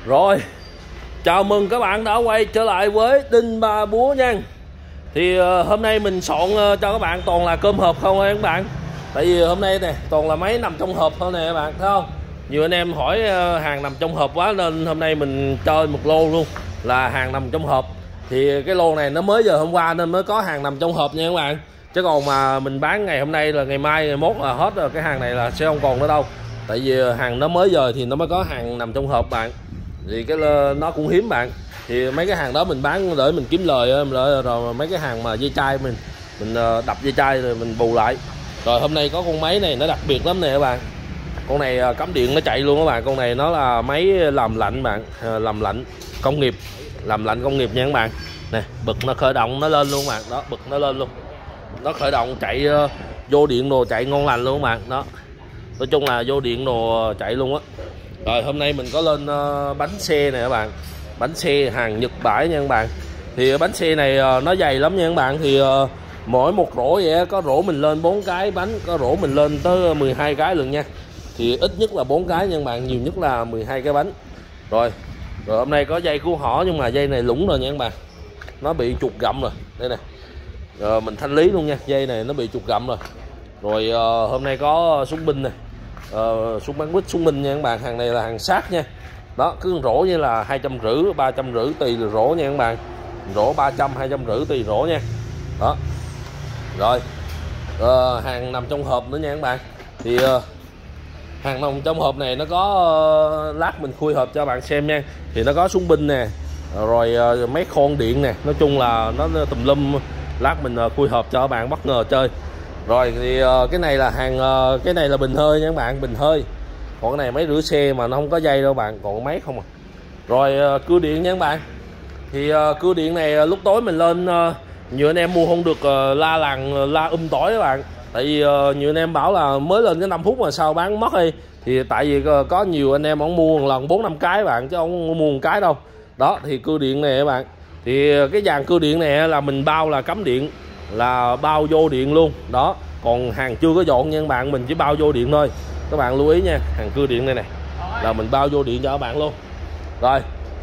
Rồi, chào mừng các bạn đã quay trở lại với Đinh Ba Búa nha. Thì hôm nay mình soạn cho các bạn toàn là cơm hộp không các bạn. Tại vì hôm nay nè toàn là máy nằm trong hộp thôi nè các bạn, thấy không? Nhiều anh em hỏi hàng nằm trong hộp quá nên hôm nay mình chơi một lô luôn là hàng nằm trong hộp. Thì cái lô này nó mới giờ hôm qua nên mới có hàng nằm trong hộp nha các bạn. Chứ còn mà mình bán ngày hôm nay là ngày mai ngày mốt là hết rồi, cái hàng này là sẽ không còn nữa đâu. Tại vì hàng nó mới giờ thì nó mới có hàng nằm trong hộp bạn. Thì cái nó cũng hiếm bạn. Thì mấy cái hàng đó mình bán để mình kiếm lời rồi mấy cái hàng mà dây chai mình đập dây chai rồi mình bù lại. Rồi hôm nay có con máy này nó đặc biệt lắm nè các bạn. Con này cắm điện nó chạy luôn các bạn. Con này nó là máy làm lạnh bạn, làm lạnh công nghiệp, làm lạnh công nghiệp nha các bạn. Nè, bật nó khởi động nó lên luôn các bạn. Đó, bật nó lên luôn. Nó khởi động chạy vô điện đồ chạy ngon lành luôn các bạn. Đó. Nói chung là vô điện đồ chạy luôn á. Rồi hôm nay mình có lên bánh xe này các bạn. Bánh xe hàng Nhật bãi nha các bạn. Thì bánh xe này nó dày lắm nha các bạn. Thì mỗi một rổ vậy có rổ mình lên 4 cái bánh, có rổ mình lên tới 12 cái lần nha. Thì ít nhất là 4 cái nha các bạn, nhiều nhất là 12 cái bánh. Rồi hôm nay có dây cứu hỏ nhưng mà dây này lủng rồi nha các bạn. Nó bị chuột gặm rồi. Đây nè. Mình thanh lý luôn nha, dây này nó bị chuột gặm rồi. Rồi hôm nay có súng binh này. Súng bắn quýt súng binh nha các bạn. Hàng này là hàng sát nha. Đó, cứ rổ như là 250, 350 tùy rổ nha các bạn. Rổ 300, 250 tùy rổ nha. Đó. Rồi hàng nằm trong hộp nữa nha các bạn. Thì hàng nằm trong hộp này nó có lát mình khui hộp cho bạn xem nha. Thì nó có súng binh nè, rồi mấy con điện nè, nói chung là nó tùm lum. Lát mình khui hộp cho các bạn bất ngờ chơi. Rồi thì cái này là hàng cái này là bình hơi nha các bạn, bình hơi. Còn cái này máy rửa xe mà nó không có dây đâu bạn, còn máy không à. Rồi cưa điện nha các bạn. Thì cưa điện này lúc tối mình lên nhiều anh em mua không được la làng la tỏi các bạn. Tại vì nhiều anh em bảo là mới lên cái 5 phút mà sao bán mất đi. Thì tại vì có nhiều anh em ông mua một lần 4-5 cái bạn, chứ không mua một cái đâu. Đó thì cưa điện này các bạn. Thì cái dàn cưa điện này là mình bao là cắm điện, là bao vô điện luôn. Đó, còn hàng chưa có dọn nha các bạn, mình chỉ bao vô điện thôi. Các bạn lưu ý nha, hàng cưa điện này này là mình bao vô điện cho các bạn luôn. Rồi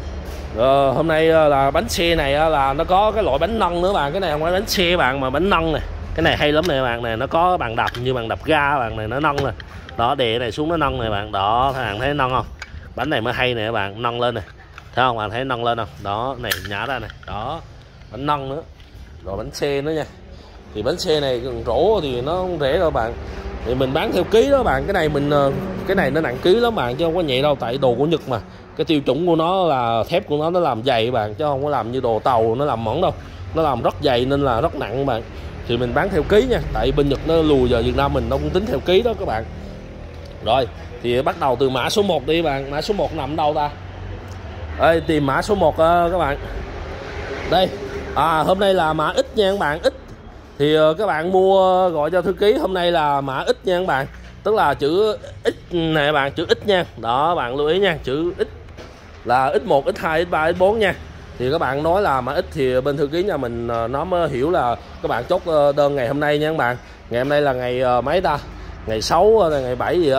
hôm nay là bánh xe này là nó có cái loại bánh nâng nữa bạn. Cái này không phải bánh xe bạn mà bánh nâng này. Cái này hay lắm nè bạn, này nó có bàn đập như bàn đập ga bạn, này nó nâng nè. Đó, đè này xuống nó nâng này bạn. Đó, các bạn thấy nâng không? Bánh này mới hay nè các bạn, nâng lên này. Thấy không bạn, thấy nâng lên không? Đó, này nhả ra này. Đó, bánh nâng nữa. Rồi bánh xe nữa nha. Thì bánh xe này rổ thì nó không rẻ đâu bạn. Thì mình bán theo ký đó bạn. Cái này nó nặng ký lắm bạn, chứ không có nhẹ đâu. Tại đồ của Nhật mà, cái tiêu chuẩn của nó là thép của nó làm dày bạn, chứ không có làm như đồ tàu nó làm mỏng đâu. Nó làm rất dày nên là rất nặng bạn. Thì mình bán theo ký nha. Tại bên Nhật nó lùi giờ Việt Nam mình nó cũng tính theo ký đó các bạn. Rồi thì bắt đầu từ mã số 1 đi bạn. Mã số 1 nằm đâu ta? Đây, tìm mã số 1 các bạn. Đây, hôm nay là mã ít nha các bạn, ít. Thì các bạn mua gọi cho thư ký hôm nay là mã ít nha các bạn. Tức là chữ ít này các bạn, chữ ít nha. Đó, bạn lưu ý nha, chữ ít là x1, x2, x3, x4 nha. Thì các bạn nói là mã ít thì bên thư ký nhà mình nó mới hiểu là các bạn chốt đơn ngày hôm nay nha các bạn. Ngày hôm nay là ngày mấy ta? Ngày 6 ngày 7 gì đó.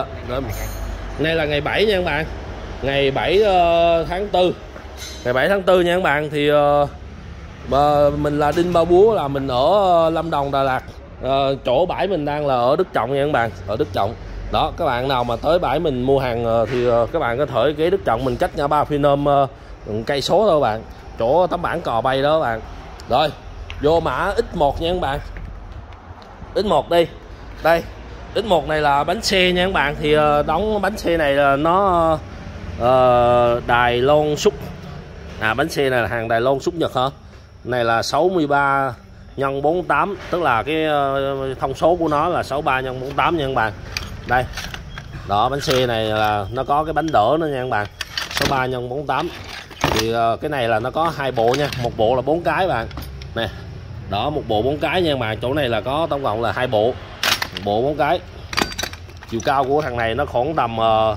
Nay là ngày 7 nha các bạn. Ngày 7 tháng 4. Ngày 7 tháng 4 nha các bạn. Thì mình là Đinh Ba Búa, là mình ở Lâm Đồng, Đà Lạt. Chỗ bãi mình đang là ở Đức Trọng nha các bạn, ở Đức Trọng. Đó, các bạn nào mà tới bãi mình mua hàng thì các bạn có thể ghé Đức Trọng, mình cách Ngã Ba Phi Nôm cây số thôi các bạn, chỗ tấm bảng cò bay đó các bạn. Rồi vô mã X1 nha các bạn. X1 đi. Đây, X1 này là bánh xe nha các bạn. Thì đóng bánh xe này là nó Đài Loan Xúc. Bánh xe này là hàng Đài Loan Xúc Nhật hả? Này là 63 x 48, tức là cái thông số của nó là 63 x 48 nha các bạn. Đây. Đó, bánh xe này là nó có cái bánh đỡ nữa nha các bạn. 63 x 48. Thì cái này là nó có 2 bộ nha, một bộ là 4 cái bạn. Nè. Đó, một bộ 4 cái nha các bạn. Chỗ này là có tổng cộng là 2 bộ. Một bộ 4 cái. Chiều cao của thằng này nó khoảng tầm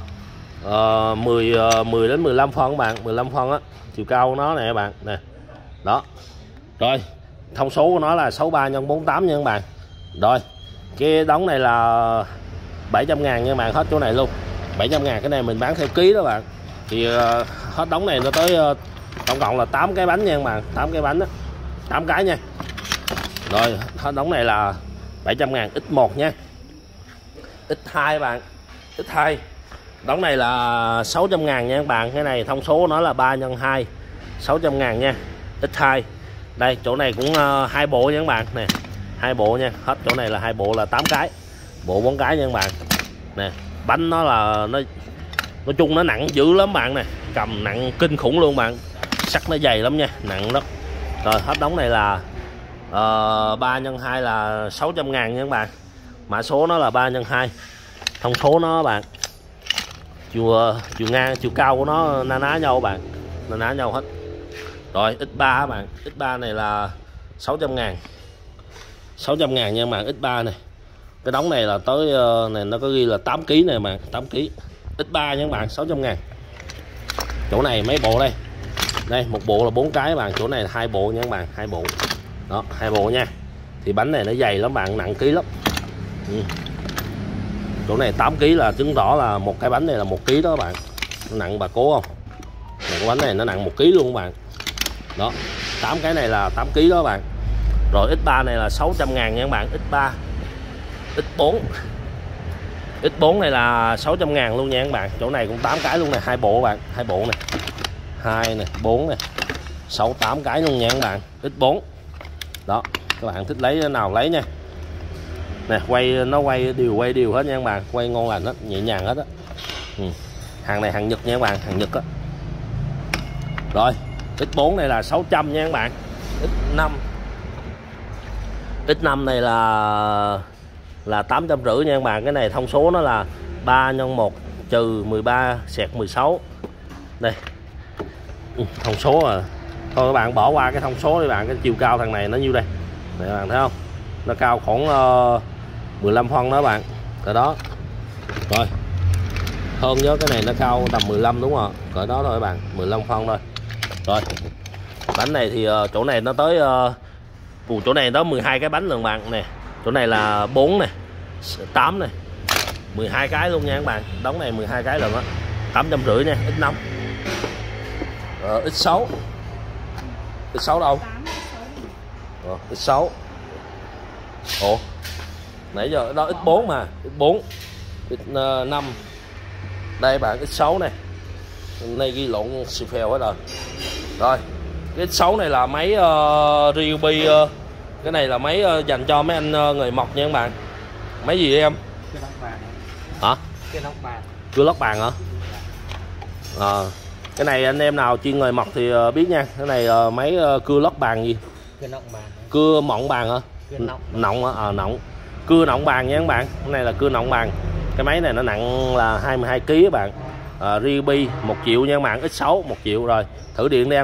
10 đến 15 phân các bạn, 15 phân á. Chiều cao của nó nè các bạn, nè. Đó. Rồi, thông số của nó là 63 x 48 nha các bạn. Rồi, cái đóng này là 700.000 nha các bạn, hết chỗ này luôn. 700.000, cái này mình bán theo ký đó bạn. Thì hết đống này nó tới tổng cộng là 8 cái bánh nha các bạn, 8 cái bánh đó, 8 cái nha. Rồi hết đống này là 700.000 X1 nha. X2 bạn, X2 đống này là 600.000 nha các bạn. Cái này thông số nó là 3x2 600.000 nha. X2 đây, chỗ này cũng 2 bộ nha các bạn nè, 2 bộ nha. Hết chỗ này là 2 bộ là 8 cái, bộ 4 cái nha các bạn nè. Bánh nó là nói chung nó nặng dữ lắm bạn nè, cầm nặng kinh khủng luôn bạn, sắt nó dày lắm nha, nặng lắm. Rồi hết đống này là 3x2 là 600.000 nha các bạn. Mã số nó là 3x2, thông số nó bạn, chiều ngang chiều cao của nó na ná nhau bạn, na ná nhau hết. Rồi X3 các bạn, X3 này là 600.000, 600.000 nha các bạn. X3 này, cái đống này là tới này nó có ghi là 8 kg này bạn, 8 kg. X3 nha các bạn, 600.000. Chỗ này mấy bộ đây, đây một bộ là 4 cái bạn, chỗ này là 2 bộ nha các bạn, 2 bộ đó, 2 bộ nha. Thì bánh này nó dày lắm bạn, nặng ký lắm. Chỗ này 8 kg là chứng tỏ là một cái bánh này là 1 kg đó các bạn, nó nặng bà cố không. Cái bánh này nó nặng 1 kg luôn các bạn đó. 8 cái này là 8 kg đó các bạn. Rồi X3 này là 600.000 nha các bạn. X3, X4 này là 600.000 luôn nha các bạn. Chỗ này cũng 8 cái luôn này, 2 bộ bạn, 2 bộ này, 2 này, 4 này, 6, 8 cái luôn nha các bạn. X4 đó, các bạn thích lấy nào lấy nha nè. Nó quay đều hết nha các bạn, quay ngon lành hết, nhẹ nhàng hết á. Hàng này hàng Nhật nha các bạn, hàng Nhật á. Rồi X4 này là 600 nha các bạn. X5 này là 850 nha các bạn. Cái này thông số nó là 3x1 trừ 13/16 đây. Thông số à, thôi các bạn bỏ qua cái thông số đi bạn. Cái chiều cao thằng này nó nhiêu đây này các bạn thấy không, nó cao khoảng 15 phân đó các bạn, cỡ đó. Rồi hơn nhớ cái này nó cao tầm 15 đúng không, cỡ đó thôi các bạn, 15 phân thôi. Rồi bánh này thì chỗ này nó tới chỗ này đó 12 cái bánh lần bạn nè. Chỗ này là 4 này, 8 này, 12 cái luôn nha các bạn. Đống này 12 cái lần á, 850 nha. X5 X6 X6 đâu X6 ủa nãy giờ đó X4 mà, X4 X5 đây bạn. X6 này, hôm nay ghi lộn xì phèo hết rồi. Rồi cái X6 này là máy Ryobi, cái này là máy dành cho mấy anh người mộc nha các bạn. Máy gì em? Hả? Cưa lót bàn hả? Cái này anh em nào chuyên người mộc thì biết nha. Cái này máy cưa lót bàn gì? Cưa mọng bàn hả? Nọng hả? Nọng. Cưa nọng bàn nha các bạn. Cái này là cưa nọng bàn. Cái máy này nó nặng là 22 kg các bạn. Ryobi 1 triệu nha các bạn. X6 1 triệu. Rồi thử điện đi em.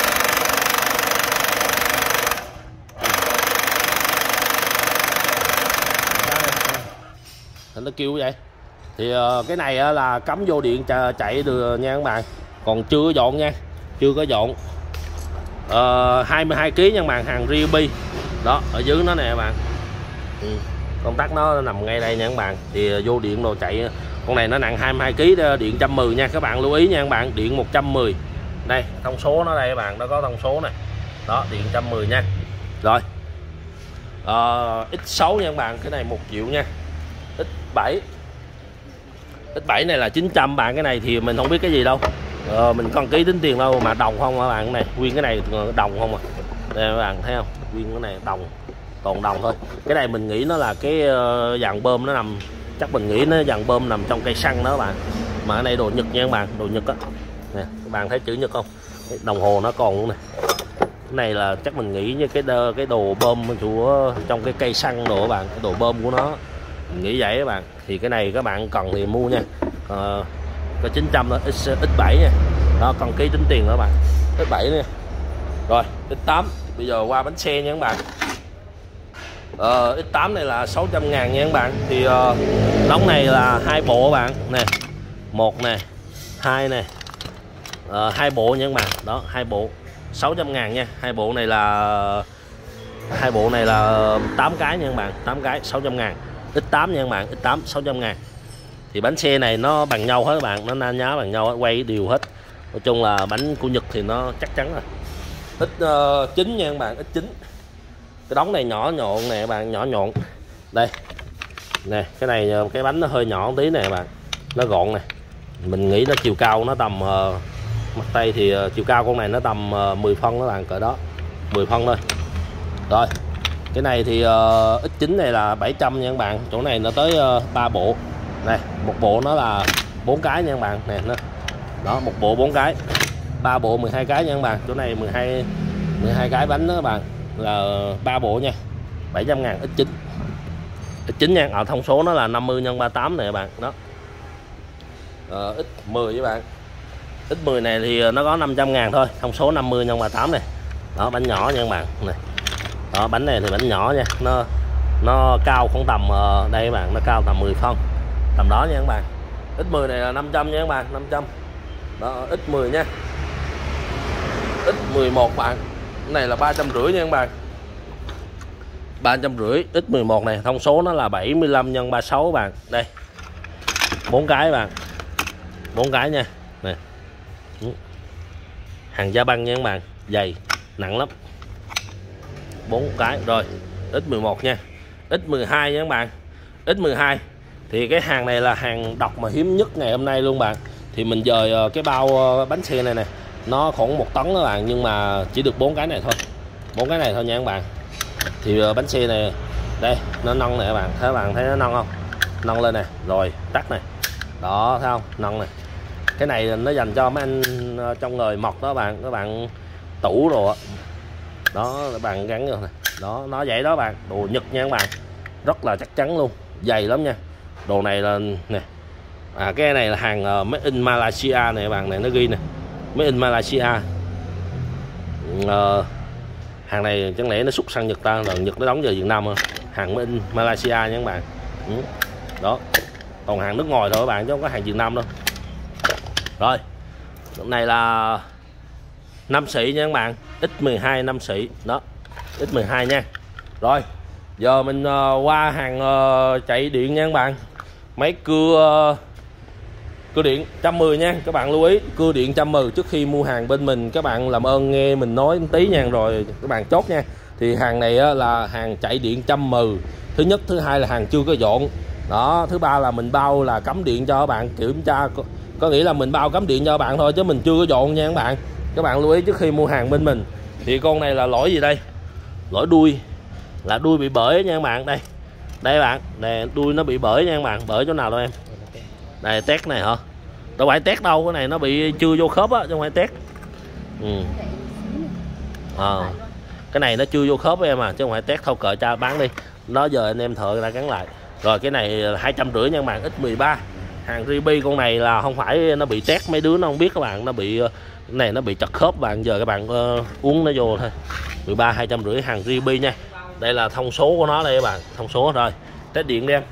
Nó kêu vậy. Thì cái này là cắm vô điện chạy được nha các bạn. Còn chưa có dọn nha, chưa có dọn. 22 kg nha các bạn, hàng Ryobi đó, ở dưới nó nè các bạn. Công tắc nó nằm ngay đây nha các bạn. Thì vô điện đồ chạy. Con này nó nặng 22 kg, điện 110 nha các bạn, lưu ý nha các bạn. Điện 110 đây, thông số nó đây các bạn, nó có thông số này đó, điện 110 nha. Rồi X6 nha các bạn, cái này 1 triệu nha. X7 này là 900 bạn. Cái này thì mình không biết cái gì đâu, mình còn ký tính tiền đâu mà đồng không các bạn. Cái này nguyên cái này đồng không à, đây các bạn thấy không, nguyên cái này đồng, toàn đồng thôi. Cái này mình nghĩ nó là cái dàn bơm nó nằm, chắc mình nghĩ nó dàn bơm nằm trong cây xăng đó các bạn. Mà cái này đồ Nhật nha các bạn, đồ Nhật á nè, các bạn thấy chữ Nhật không, cái đồng hồ nó còn luôn này. Cái này là chắc mình nghĩ như cái đồ bơm của trong cái cây xăng đồ các bạn, cái đồ bơm của nó, mình nghĩ vậy các bạn. Thì cái này các bạn cần thì mua nha. Có 900 đó, X7 nha đó, còn ký tính tiền đó các bạn. X7 nha. Rồi X8, bây giờ qua bánh xe nha các bạn. X8 này là 600.000 nha các bạn. Thì đống này là 2 bộ các bạn nè, 1 nè, 2 nè, 2 bộ nha các bạn đó, 2 bộ 600.000 nha. 2 bộ này là 8 cái nha các bạn, 8 cái 600.000. X8 nha các bạn, X8 600.000. Thì bánh xe này nó bằng nhau hết các bạn, nó na nhá bằng nhau, quay đều hết. Nói chung là bánh của Nhật thì nó chắc chắn rồi. Ít chín nha các bạn, ít chín. Cái đống này nhỏ nhọn nè các bạn, nhỏ nhọn. Đây nè, cái này cái bánh nó hơi nhỏ một tí nè các bạn, nó gọn nè. Mình nghĩ nó chiều cao nó tầm mặt tay thì chiều cao con này nó tầm 10 phân các bạn, cỡ đó 10 phân thôi. Rồi cái này thì ít chín này là 700 nha các bạn. Chỗ này nó tới 3 bộ này, một bộ nó là 4 cái nha các bạn nè, nó đó, một bộ 4 cái, 3 bộ 12 cái nha các bạn. Chỗ này 12 cái bánh đó các bạn, là 3 bộ nha, 700.000 ít chín. Ít chín nha, ở thông số nó là 50 x 38 này các bạn đó. Ít 10 các bạn, ít 10 này thì nó có 500.000 thôi, thông số 50 x 38 này đó. Bánh nhỏ nha các bạn này đó, bánh này thì bánh nhỏ nha, nó cao khoảng tầm đây các bạn, nó cao tầm 10 phân tầm đó nha các bạn. Ít 10 này là 500 nha các bạn, 500 đó. Ít 10 nha. Ít 11 bạn, cái này là 350 nha các bạn, 350. Ít 11 này thông số nó là 75 x 36 bạn. Đây 4 cái bạn, 4 cái nha nè, hàng da băng nha các bạn, dày nặng lắm, 4 cái. Rồi ít 11 nha. Ít 12 nha các bạn. Ít 12 thì cái hàng này là hàng độc mà hiếm nhất ngày hôm nay luôn bạn. Thì mình dời cái bao bánh xe này nè, nó khoảng 1 tấn các bạn, nhưng mà chỉ được 4 cái này thôi, 4 cái này thôi nha các bạn. Thì bánh xe này đây nó nâng này các bạn, thấy bạn thấy nó nâng không, nâng lên nè, rồi tắt này đó, thấy không, nâng này. Cái này nó dành cho mấy anh trong nghề mộc đó bạn, các bạn tủ rồi đó, các bạn gắn vô này đó, nó vậy đó bạn. Đồ Nhật nha các bạn, rất là chắc chắn luôn, dày lắm nha. Đồ này là nè, cái này là hàng made in Malaysia này các bạn, này nó ghi nè, made in Malaysia. Hàng này chẳng lẽ nó xuất sang Nhật ta, rồi Nhật nó đóng về Việt Nam không? Hàng made in Malaysia nha các bạn. Đó, còn hàng nước ngoài thôi các bạn, chứ không có hàng Việt Nam đâu. Rồi hôm này là 5 xị nha các bạn, ít 12 5 xị đó, ít 12 nha. Rồi giờ mình qua hàng chạy điện nha các bạn. Máy cưa điện 110 nha các bạn, lưu ý cưa điện 110. Trước khi mua hàng bên mình các bạn làm ơn nghe mình nói một tí nha, rồi các bạn chốt nha. Thì hàng này là hàng chạy điện 110. Thứ nhất, thứ hai là hàng chưa có dọn đó, thứ ba là mình bao là cắm điện cho các bạn kiểm tra, có nghĩa là mình bao cắm điện cho các bạn thôi chứ mình chưa có dọn nha các bạn. Các bạn lưu ý trước khi mua hàng bên mình. Thì con này là lỗi gì đây, lỗi đuôi, là đuôi bị bể nha các bạn. Đây bạn, nè đuôi nó bị bể nha các bạn. Bể chỗ nào đâu em? Đây tét này hả? Đâu phải tét đâu, cái này nó bị chưa vô khớp á chứ không phải tét. Cái này nó chưa vô khớp em à, chứ không phải tét. Thâu cỡ cha bán đi, đó giờ anh em thợ người ta gắn lại. Rồi cái này là 250 nha các bạn, ít 13. Hàng Ribi con này là không phải nó bị tét, mấy đứa nó không biết các bạn, nó bị cái này nó bị chật khớp bạn, giờ các bạn uống nó vô thôi. 13 250 hàng Ribi nha. Đây là thông số của nó đây các bạn, thông số. Rồi test điện đi em.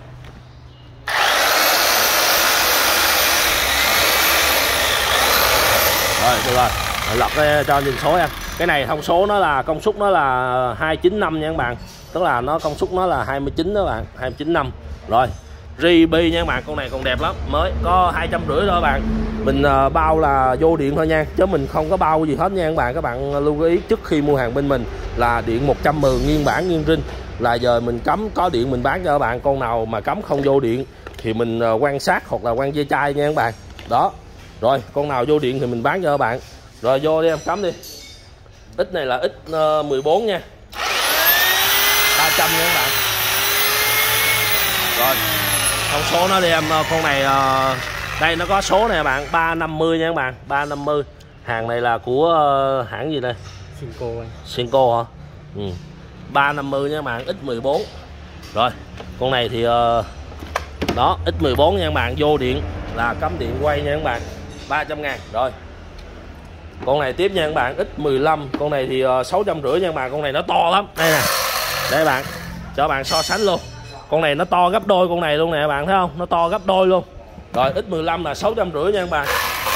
Rồi được rồi, lật cho nhìn số em. Cái này thông số nó là công suất nó là 295 nha các bạn, tức là nó công suất nó là 29 đó bạn, 295. Rồi Ribi nha các bạn, con này còn đẹp lắm, mới có 250 thôi bạn. Mình bao là vô điện thôi nha, chứ mình không có bao gì hết nha các bạn. Các bạn lưu ý trước khi mua hàng bên mình là điện 110 nguyên bản nguyên zin, là giờ mình cắm có điện mình bán cho các bạn. Con nào mà cắm không vô điện thì mình quan sát hoặc là quan dây chai nha các bạn. Đó, rồi con nào vô điện thì mình bán cho các bạn. Rồi vô đi em, cắm đi. Ít này là ít 14 nha, 300 nha các bạn. Rồi thông số nó đi em. Con này đây nó có số này các bạn, 350 nha các bạn, 350. Hàng này là của hãng gì đây? Senko anh. Senko hả? 350 nha các bạn, ít 14. Rồi con này thì đó, ít 14 nha các bạn, vô điện là cắm điện quay nha các bạn, 300.000. Rồi con này tiếp nha các bạn, ít 15. Con này thì 650 nha các bạn. Con này nó to lắm, đây nè, đây bạn, cho bạn so sánh luôn. Con này nó to gấp đôi con này luôn nè các bạn, thấy không, nó to gấp đôi luôn. Rồi ít 15 là 650 nha các bạn.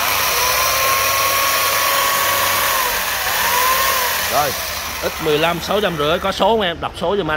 Rồi ít 15 650, có số không em, đọc số giùm anh.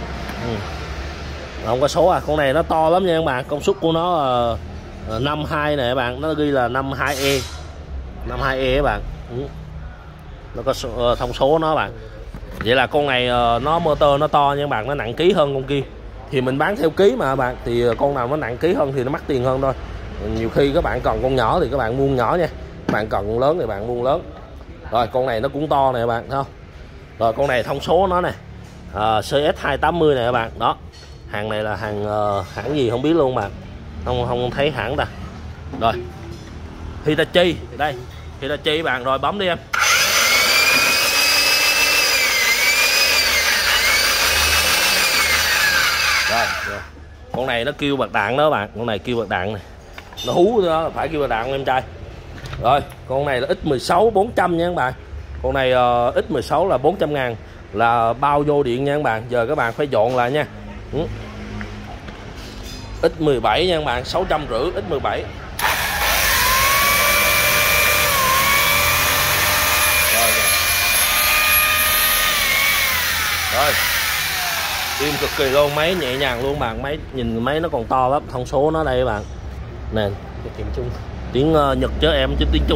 Không có số à. Con này nó to lắm nha các bạn, công suất của nó 52 nè các bạn, nó ghi là 52E 52E các bạn. Nó có thông số nó bạn. Vậy là con này nó motor nó to nha các bạn, nó nặng ký hơn con kia. Thì mình bán theo ký mà các bạn, thì con nào nó nặng ký hơn thì nó mắc tiền hơn thôi. Nhiều khi các bạn cần con nhỏ thì các bạn mua nhỏ nha, các bạn cần con lớn thì bạn mua lớn. Rồi con này nó cũng to này các bạn, thấy không? Rồi con này thông số nó này CS280 này các bạn. Đó, hàng này là hàng hãng gì không biết luôn bạn, không thấy hãng ta. Rồi Hitachi đây, Hitachi các bạn. Rồi bấm đi em. Rồi. Con này nó kêu bạc đạn đó bạn, con này kêu bạc đạn này, nó hú đó, phải kêu bạc đạn em trai. Rồi con này là X16 400 nha các bạn. Con này X16 là 400 ngàn, là bao vô điện nha các bạn. Giờ các bạn phải dọn lại nha. X17 nha các bạn, 650 X17. Rồi im cực kỳ luôn, máy nhẹ nhàng luôn bạn. Máy nhìn máy nó còn to lắm, thông số nó đây các bạn nè. Tiếng Nhật chứ em, chứ tiếng Trung.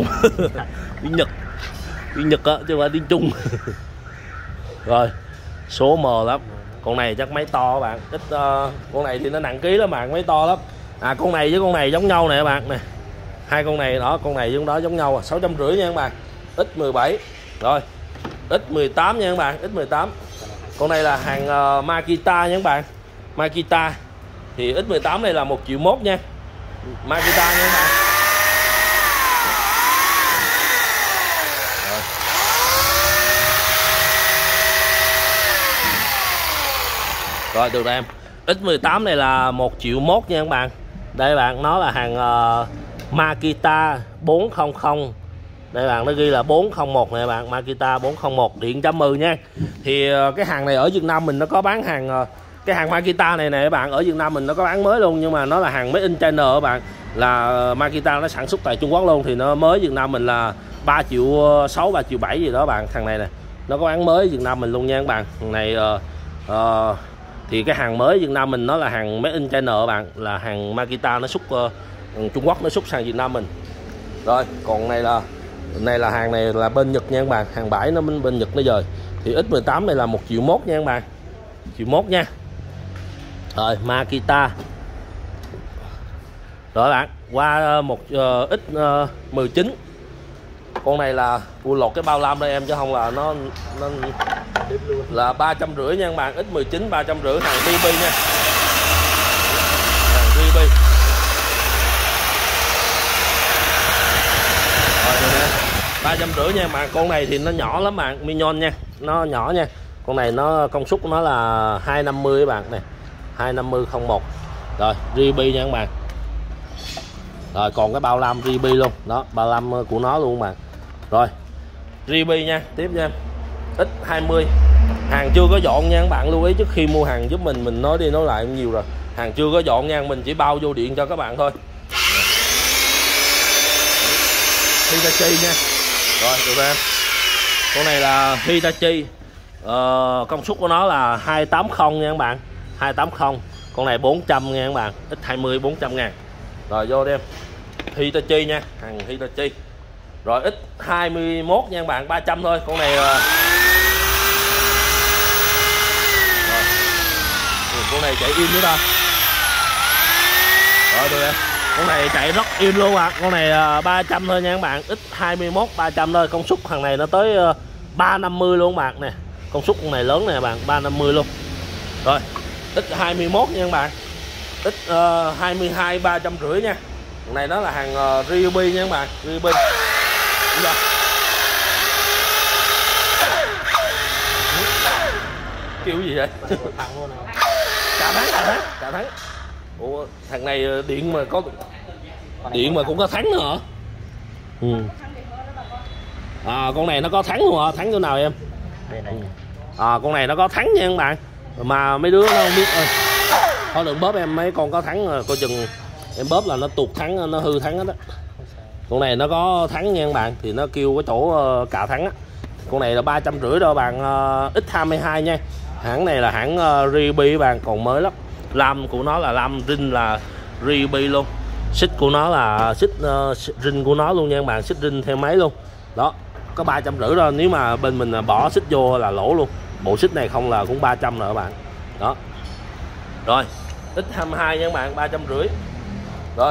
tiếng Nhật á chứ không phải tiếng Trung. Rồi số M lắm. Con này chắc máy to các bạn. Con này thì nó nặng ký lắm bạn, máy to lắm. Con này với con này giống nhau nè các bạn nè, hai con này đó, con này với con đó giống nhau 650 nha các bạn. X17. Rồi X18 nha các bạn, X18. Con này là hàng Makita nha các bạn, Makita. Thì X18 này là 1,1 triệu nha, Makita nha các bạn. Rồi được rồi em. X18 này là 1,1 triệu nha các bạn. Đây bạn, nó là hàng Makita 400. Đây bạn, nó ghi là 401 này bạn, Makita 401 điện 110 nha. Thì cái hàng này ở Việt Nam mình nó có bán hàng, cái hàng Makita này nè các bạn, ở Việt Nam mình nó có bán mới luôn, nhưng mà nó là hàng made in China các bạn, là Makita nó sản xuất tại Trung Quốc luôn. Thì nó mới Việt Nam mình là 3,6 triệu 3,7 triệu gì đó bạn. Thằng này nè nó có bán mới Việt Nam mình luôn nha các bạn. Thằng này thì cái hàng mới Việt Nam mình nó là hàng made in China các bạn, là hàng Makita nó xuất Trung Quốc nó xuất sang Việt Nam mình. Rồi còn này là hàng này là bên Nhật nha các bạn, hàng bãi nó bên Nhật nó rồi. Thì X18 này là 1,1 triệu nha các bạn, 1,1 triệu nha. Rồi Makita. Rồi bạn, qua một X19. Con này là lột cái bao lam đây em, chứ không là nó là 350 nha các bạn. X19 350, hàng TB nha, hàng TB. Rồi nè, 350 nha bạn. Con này thì nó nhỏ lắm bạn, Minion nha, nó nhỏ nha. Con này nó công suất của nó là 250 các bạn nè, 250/01. Rồi RB nha các bạn. Rồi còn cái bao lam RB luôn đó, bao lam của nó luôn bạn. Rồi RB nha, tiếp nha. X20, hàng chưa có dọn nha các bạn, lưu ý trước khi mua hàng giúp mình nói đi nói lại nhiều rồi, hàng chưa có dọn nha, mình chỉ bao vô điện cho các bạn thôi. Hitachi nha. Rồi được rồi. Con này là Hitachi, công suất của nó là 280 nha các bạn, 280. Con này 400 nha các bạn, X20 400 ngàn. Rồi vô đi em. Hitachi nha, hàng Hitachi. Rồi X21 nha các bạn, 300 thôi. Con này rồi. Con này chạy im nữa ta. Rồi được em. Con này chạy rất im luôn ạ. Con này 300 thôi nha các bạn. X21 300 thôi. Công suất thằng này nó tới 350 luôn các bạn nè. Công suất con này lớn nè các bạn, 350 luôn. Rồi X21 nha các bạn. X22 350 nha. Con này nó là hàng Ryobi nha các bạn, Ryobi. Kêu gì vậy? Cả tháng. Ủa thằng này điện mà cũng có thắng nữa hả? Con này nó có thắng luôn hả? Thắng chỗ nào em? Con này nó có thắng nha các bạn, mà mấy đứa nó không biết. Thôi đừng bóp em, mấy con có thắng coi chừng em bóp là nó tuột thắng, nó hư thắng hết á. Con này nó có thắng nha các bạn, thì nó kêu cái chỗ cạo thắng á. Con này là 350 đâu bạn. X22 nha. Hãng này là hãng Ryobi bạn, còn mới lắm. Lam của nó là lam rin là Ryobi luôn. Xích của nó là xích rin của nó luôn nha các bạn, xích rin theo máy luôn. Đó, có 350 thôi, nếu mà bên mình bỏ xích vô là lỗ luôn. Bộ xích này không là cũng 300 rồi các bạn. Đó. Rồi, X22 nha các bạn, 350. Rồi.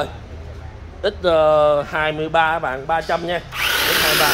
X23 các bạn, 300 nha. X23.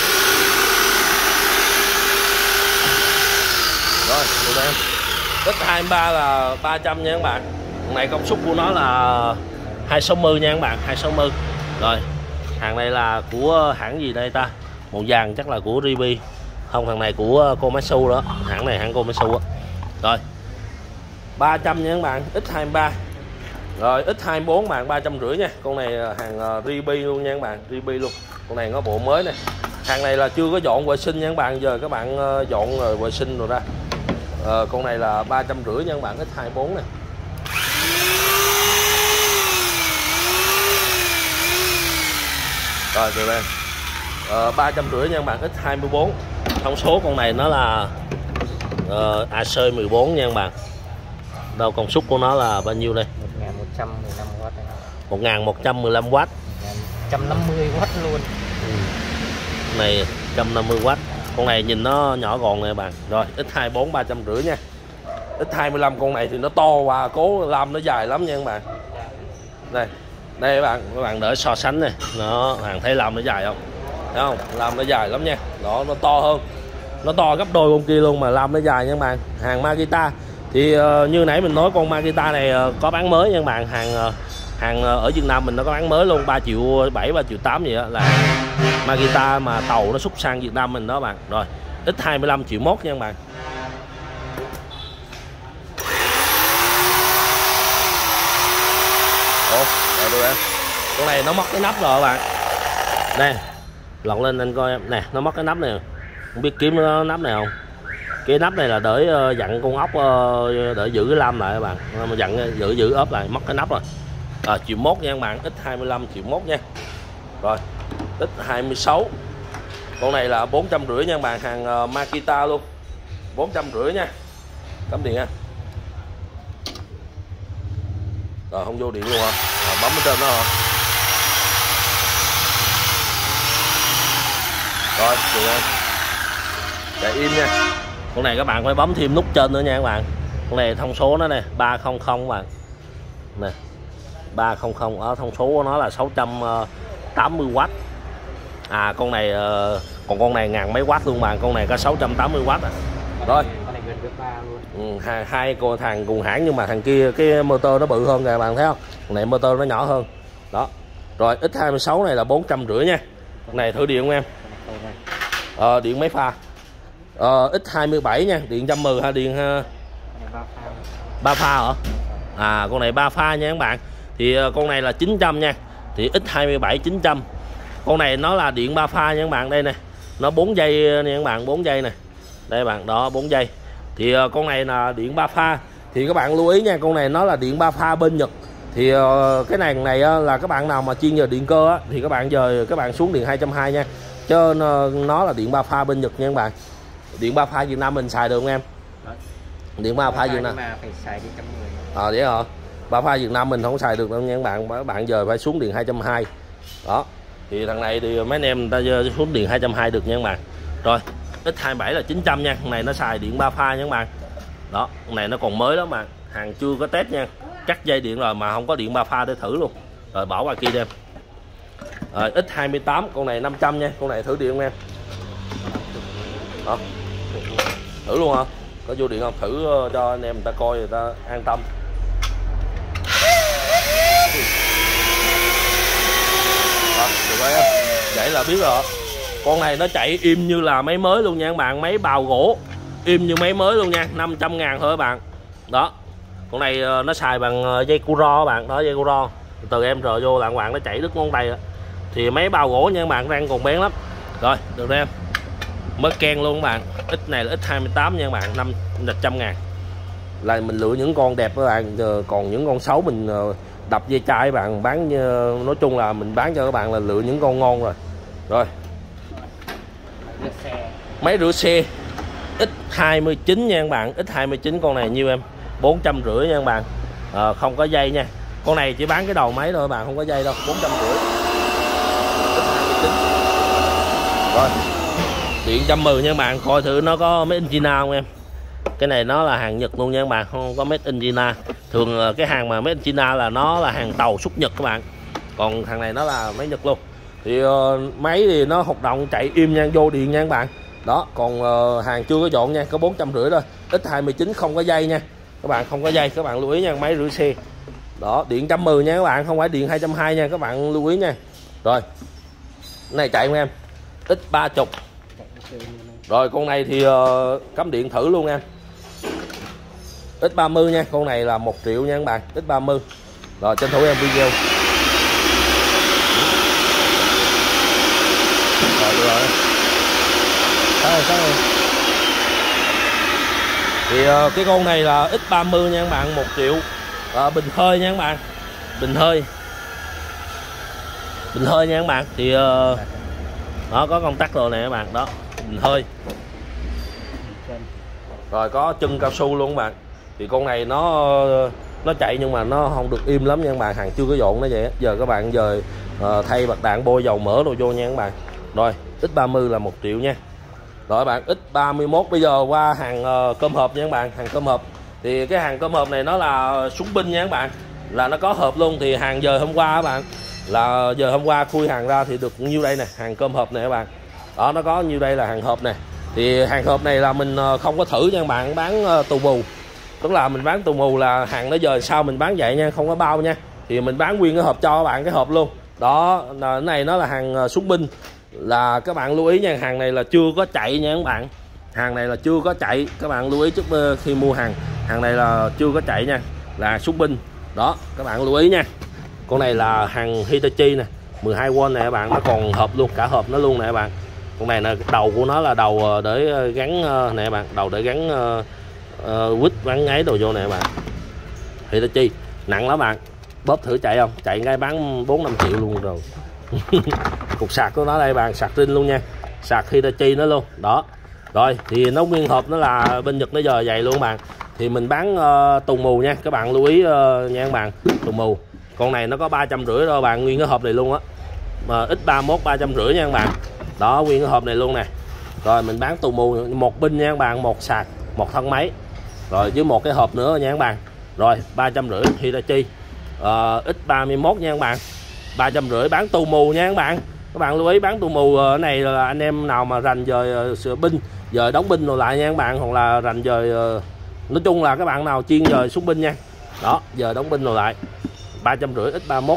Rồi, tụi em. X23 là 300 nha các bạn. Con này công suất của nó là 260 nha các bạn, 260. Rồi, hàng này là của hãng gì đây ta? Màu vàng chắc là của Ribi. Không, thằng này của Komatsu đó. Hãng này hãng Komatsu á. Rồi. 300 nha các bạn, X23. Rồi X24 bạn 350 nha. Con này hàng Ribi luôn nha các bạn, Ribi luôn. Con này có bộ mới này. Hàng này là chưa có dọn vệ sinh nha các bạn, giờ các bạn dọn rồi vệ sinh rồi ra. Con này là 350 nha các bạn, X24 này. Rồi tụi em 350 nha các bạn, X24. Thông số con này nó là AC14 nha các bạn. Đâu công suất của nó là bao nhiêu đây? 1115W. 1115W. 150W luôn. Này 150W. Con này nhìn nó nhỏ gọn nè các bạn. Rồi X24 350 nha. X25 con này thì nó to và cố làm nó dài lắm nha các bạn. Đây. Đây các bạn đỡ so sánh này. Nó bạn thấy làm nó dài không? Thấy không? Làm nó dài lắm nha. Đó, nó to hơn. Nó to gấp đôi con kia luôn mà làm nó dài nha các bạn. Hàng Makita thì như nãy mình nói con Makita này có bán mới nha các bạn. Hàng ở Việt Nam mình nó có bán mới luôn, 3 triệu 7, 3 triệu 8 gì đó, là Makita mà tàu nó xuất sang Việt Nam mình đó bạn. Rồi X25 triệu 1 nha các bạn. Rồi tụi em, con này nó mất cái nắp rồi các bạn. Nè, lọt lên anh coi em. Nè, nó mất cái nắp này. Không biết kiếm nó nắp này không. Cái nắp này là để dặn con ốc, để giữ cái lam lại các bạn. Mà dặn giữ ốp lại, mất cái nắp rồi. Triệu 1 nha các bạn, X25 triệu 1 nha. Rồi X26, con này là 450 nha các bạn, hàng Makita luôn, 450 nha. Cắm điện nha. Rồi không vô điện luôn hả? Bấm ở trên đó hả? Rồi điện nha. Chạy im nha. Con này các bạn phải bấm thêm nút trên nữa nha các bạn. Con này thông số nó này 300 các bạn. Nè. 300, ở thông số của nó là 680W. Con này còn con này ngàn mấy watt luôn bạn, con này có 680W à. Rồi. Con này gần gấp 3 luôn. Hai con thằng cùng hãng nhưng mà thằng kia cái motor nó bự hơn kìa bạn thấy không? Con này motor nó nhỏ hơn. Đó. Rồi X26 này là 450 nha. Con này thử điện không em? Điện mấy pha? X27 nha, điện 110 hay điện 3 pha hả? Con này 3 pha nha các bạn. Thì con này là 900 nha. Thì X27 900. Con này nó là điện 3 pha nha các bạn, đây nè. Nó 4 giây nha các bạn, 4 giây nè. Đây các bạn, đó 4 giây. Thì con này là điện 3 pha. Thì các bạn lưu ý nha, con này nó là điện 3 pha bên Nhật. Thì cái này là các bạn nào mà chuyên về điện cơ á, thì các bạn xuống điện 220 nha. Chứ nó là điện 3 pha bên Nhật nha các bạn. Điện 3 pha Việt Nam mình xài được không em? Điện 3 pha Việt Nam. Mà phải xài điện 110. Vậy hả? 3 pha Việt Nam mình không xài được đâu nha các bạn giờ phải xuống điện 220. Đó. Thì thằng này thì mấy anh em ta xuống điện 220 được nha các bạn. Rồi, X27 là 900 nha. Thằng này nó xài điện 3 pha nha các bạn. Đó, con này nó còn mới lắm mà, hàng chưa có test nha. Cắt dây điện rồi mà không có điện 3 pha để thử luôn. Rồi bỏ qua kia đem. Rồi X28 con này 500 nha, con này thử điện không em? Đó. Thử luôn hả? Có vô điện không? Thử cho anh em người ta coi người ta an tâm. Đó, được rồi em. Vậy là biết rồi. Con này nó chạy im như là máy mới luôn nha các bạn, máy bào gỗ. Im như máy mới luôn nha, 500.000 thôi các bạn. Đó. Con này nó xài bằng dây Kuro các bạn, đó dây Kuro. Từ em rờ vô là các bạn nó chạy đứt ngón tay. Thì máy bào gỗ nha các bạn, răng còn bén lắm. Rồi, được rồi em. Mới ken luôn các bạn. X này là X28 nha các bạn, 500.000. Là mình lựa những con đẹp các bạn, còn những con xấu mình đập dây chai các bạn bán. Nói chung là mình bán cho các bạn là lựa những con ngon rồi. Rồi. Máy rửa xe X29 nha các bạn. X29 con này nhiêu em? 450 nha các bạn. Không có dây nha. Con này chỉ bán cái đầu máy thôi các bạn, không có dây đâu, 450. Rồi điện 110 nha các bạn, coi thử nó có made in China không em. Cái này nó là hàng Nhật luôn nha các bạn, không có made in China. Thường cái hàng mà made in China là nó là hàng tàu xuất Nhật các bạn, còn thằng này nó là máy Nhật luôn. Thì máy thì nó hoạt động chạy im nha, vô điện nha các bạn. Đó, còn hàng chưa có dọn nha, có 450 thôi, X29 không có dây nha các bạn, không có dây, các bạn lưu ý nha, máy rửa xe. Đó, điện 110 nha các bạn, không phải điện 220 nha, các bạn lưu ý nha. Rồi cái này chạy không em? X30. Rồi con này thì cắm điện thử luôn em. X30 nha, con này là 1 triệu nha các bạn, X30. Rồi tranh thủ em video. Rồi. Thì cái con này là X30 nha các bạn, 1 triệu. Bình hơi nha các bạn, bình hơi nha các bạn. Thì đó có công tắc rồi nè các bạn, đó bình hơi. Rồi có chân cao su luôn các bạn. Thì con này nó chạy nhưng mà nó không được im lắm nha các bạn, hàng chưa có dọn nó vậy. Giờ các bạn thay bạc đạn, bôi dầu mỡ đồ vô nha các bạn. Rồi X30 là 1 triệu nha. Rồi bạn, X31 bây giờ qua hàng cơm hộp nha các bạn, hàng cơm hộp. Thì cái hàng cơm hộp này nó là súng binh nha các bạn, là nó có hộp luôn. Thì hàng giờ hôm qua các bạn, là giờ hôm qua khui hàng ra thì được nhiêu đây nè, hàng cơm hộp này các bạn. Đó, nó có nhiêu đây là hàng hộp nè. Thì hàng hộp này là mình không có thử nha các bạn, bán tù mù. Tức là mình bán tù mù là hàng nó giờ sau mình bán vậy nha, không có bao nha. Thì mình bán nguyên cái hộp cho các bạn, cái hộp luôn. Đó, cái này nó là hàng súng binh. Là các bạn lưu ý nha, hàng này là chưa có chạy nha các bạn. Hàng này là chưa có chạy, các bạn lưu ý trước khi mua hàng. Hàng này là chưa có chạy nha, là súng binh. Đó, các bạn lưu ý nha. Con này là hàng Hitachi nè, 12V này các bạn, nó còn hộp luôn, cả hộp nó luôn nè các bạn. Con này là đầu của nó là đầu để gắn nè các bạn, đầu để gắn quýt gắn ngáy đồ vô nè các bạn. Hitachi nặng lắm bạn, bóp thử chạy không? Chạy ngay bán 4-5 triệu luôn rồi. Cục sạc của nó đây bạn, sạc rin luôn nha, sạc Hitachi nó luôn. Đó, rồi thì nó nguyên hộp nó là bên Nhật nó giờ vậy luôn bạn. Thì mình bán tù mù nha, các bạn lưu ý nha các bạn, tù mù. Con này nó có 350 thôi bạn, nguyên cái hộp này luôn á. Mà X31 350 nha các bạn. Đó, nguyên cái hộp này luôn nè. Rồi mình bán tù mù, một pin nha các bạn, một sạc, một thân máy. Rồi với một cái hộp nữa nha các bạn. Rồi 350 Hitachi. X31 nha các bạn, 350 bán tù mù nha các bạn. Các bạn lưu ý bán tù mù này là anh em nào mà rành giờ sửa binh, giờ đóng binh rồi lại nha các bạn, hoặc là rành giờ nói chung là các bạn nào chuyên giờ xuất binh nha. Đó, giờ đóng binh rồi lại 350 X31.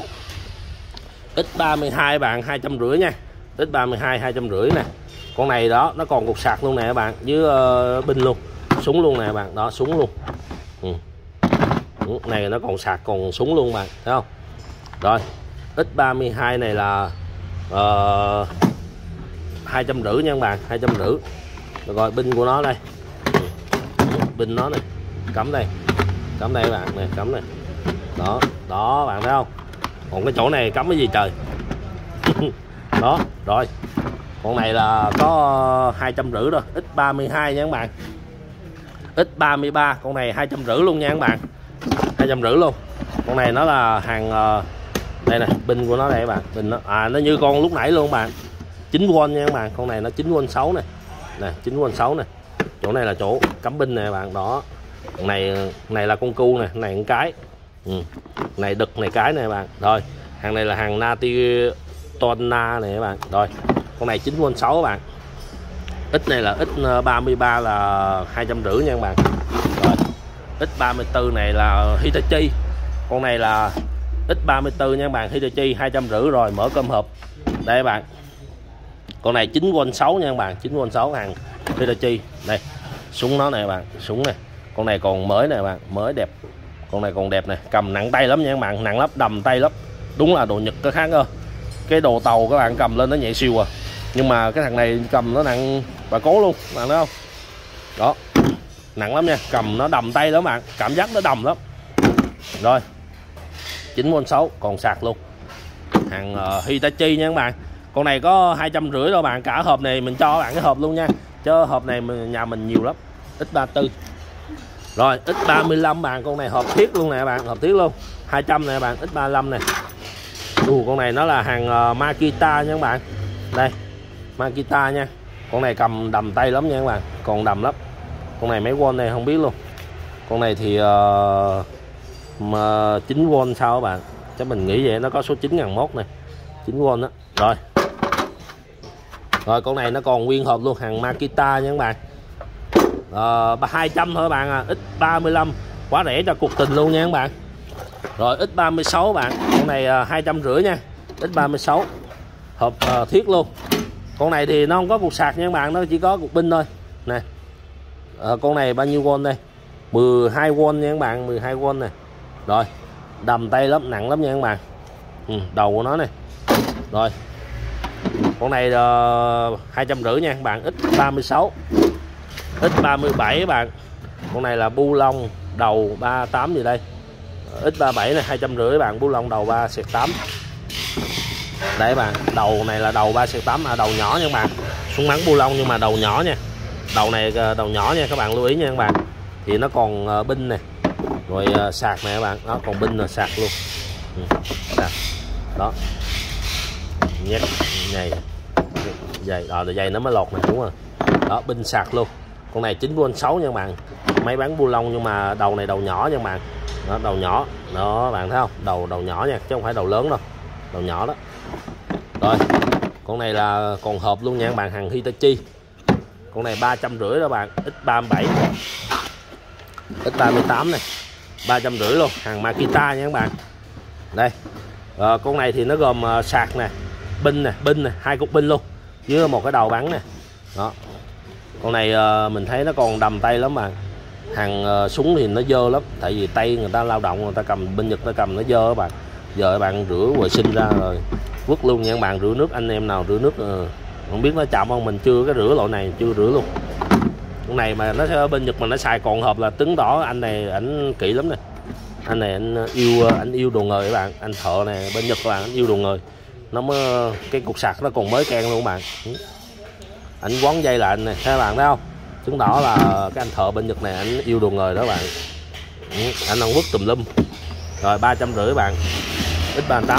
X32 bạn 250 nha, X32 250 nè. Con này đó nó còn cục sạc luôn nè các bạn, với binh luôn, súng luôn nè các bạn. Đó, súng luôn. Này nó còn sạc còn súng luôn bạn, thấy không? Rồi X32 này là 250 nha các bạn, 250. Rồi pin của nó đây, pin nó này, cắm đây các bạn nè, cắm này. Đó, đó bạn thấy không? Còn cái chỗ này cắm cái gì trời. Đó, rồi con này là có 250 thôi, X32 nha các bạn. X33 con này 250 luôn nha các bạn, 250 luôn. Con này nó là hàng đây nè, pin của nó đây các bạn, pin nó nó như con lúc nãy luôn các bạn, 9V nha các bạn. Con này nó 9V6 này nè, 9V6 này. Chỗ này là chỗ cắm pin nè các bạn. Đó, này là con cu nè, này một cái, này đực này cái này các bạn. Rồi hàng này là hàng Natitona này các bạn. Rồi con này 9V6 các bạn. X này là X33 là 250 nha các bạn. Rồi X34 này là Hitachi. Con này là X34 nha các bạn, Hitachi 250. Rồi mở cơm hộp đây các bạn. Con này 9V6 nha các bạn, 9V6 hàng Hitachi. Đây súng nó này các bạn, súng này. Con này còn mới này các bạn, mới đẹp. Con này còn đẹp này, cầm nặng tay lắm nha các bạn, nặng lắm, đầm tay lắm. Đúng là đồ Nhật có khác cơ. Cái đồ tàu các bạn cầm lên nó nhẹ siêu à. Nhưng mà cái thằng này cầm nó nặng bà cố luôn, bạn thấy không? Đó, nặng lắm nha, cầm nó đầm tay lắm bạn, cảm giác nó đầm lắm. Rồi 9V6 còn sạc luôn, hàng Hitachi nha các bạn. Con này có 250 đâu bạn, cả hộp này mình cho bạn cái hộp luôn nha, chứ hộp này nhà mình nhiều lắm. X34 Rồi X35 bạn, con này hộp thiết luôn nè bạn, hộp thiết luôn 200 nè bạn, X35 này. Con này nó là hàng Makita nha các bạn. Đây Makita nha, con này cầm đầm tay lắm nha các bạn, còn đầm lắm. Con này mấy won này không biết luôn. Con này thì 9V sao các bạn, chắc mình nghĩ vậy, nó có số 9001 này, 9V đó. Rồi con này nó còn nguyên hộp luôn, hàng Makita nha các bạn. 200 thôi các bạn à, X35 quá rẻ cho cuộc tình luôn nha các bạn. Rồi X36 bạn, con này 250 nha, X36 hộp thiết luôn. Con này thì nó không có cục sạc nha các bạn, nó chỉ có cục pin thôi nè. Con này bao nhiêu V đây, 12V nha các bạn, 12V này. Rồi đầm tay lắm, nặng lắm nha các bạn. Đầu của nó này. Rồi con này 250 nha các bạn, X36 X37 các bạn. Con này là bu lông đầu 38 gì đây, X37 này 250 các bạn, bu lông đầu 3/8. Đây các bạn, đầu này là đầu 3/8, đầu nhỏ nha các bạn. Súng bắn bu lông nhưng mà đầu nhỏ nha. Đầu này đầu nhỏ nha các bạn, lưu ý nha các bạn. Thì nó còn pin này, rồi sạc này các bạn, nó còn pin là sạc luôn. Sạc. Đó. Nhét này. Dây nó mới lọt này, đúng rồi. Đó, pin sạc luôn. Con này 9V6 nha các bạn. Máy bắn bu lông nhưng mà đầu này đầu nhỏ nha các bạn. Đó, đầu nhỏ. Đó bạn thấy không? Đầu nhỏ nha, chứ không phải đầu lớn đâu. Đầu nhỏ đó. Rồi, con này là còn hộp luôn nha các bạn, hàng Hitachi. Con này 350 đó bạn, X37 X38 này 350 luôn, hàng Makita nha các bạn. Đây con này thì nó gồm sạc nè, pin nè, 2 cục pin luôn, với một cái đầu bắn nè. Đó, con này mình thấy nó còn đầm tay lắm bạn. Hàng súng thì nó dơ lắm, tại vì tay người ta lao động, người ta cầm bên Nhật, ta cầm nó dơ các bạn. Giờ các bạn rửa vệ sinh ra rồi vứt luôn nha các bạn. Rửa nước, anh em nào rửa nước không biết nó chậm không, mình chưa cái rửa loại này, chưa rửa luôn. Con này mà nó bên Nhật mà nó xài còn hộp là chứng tỏ anh này ảnh kỹ lắm nè. Anh này anh yêu đồ nghề các bạn, anh thợ này bên Nhật các bạn, anh yêu đồ nghề. Nó mới cái cục sạc nó còn mới keng luôn các bạn. Anh quấn dây lại này, các bạn thấy không? Chứng tỏ là cái anh thợ bên Nhật này anh yêu đồ nghề đó các bạn. Anh không vứt tùm lum. Rồi 350 bạn, X38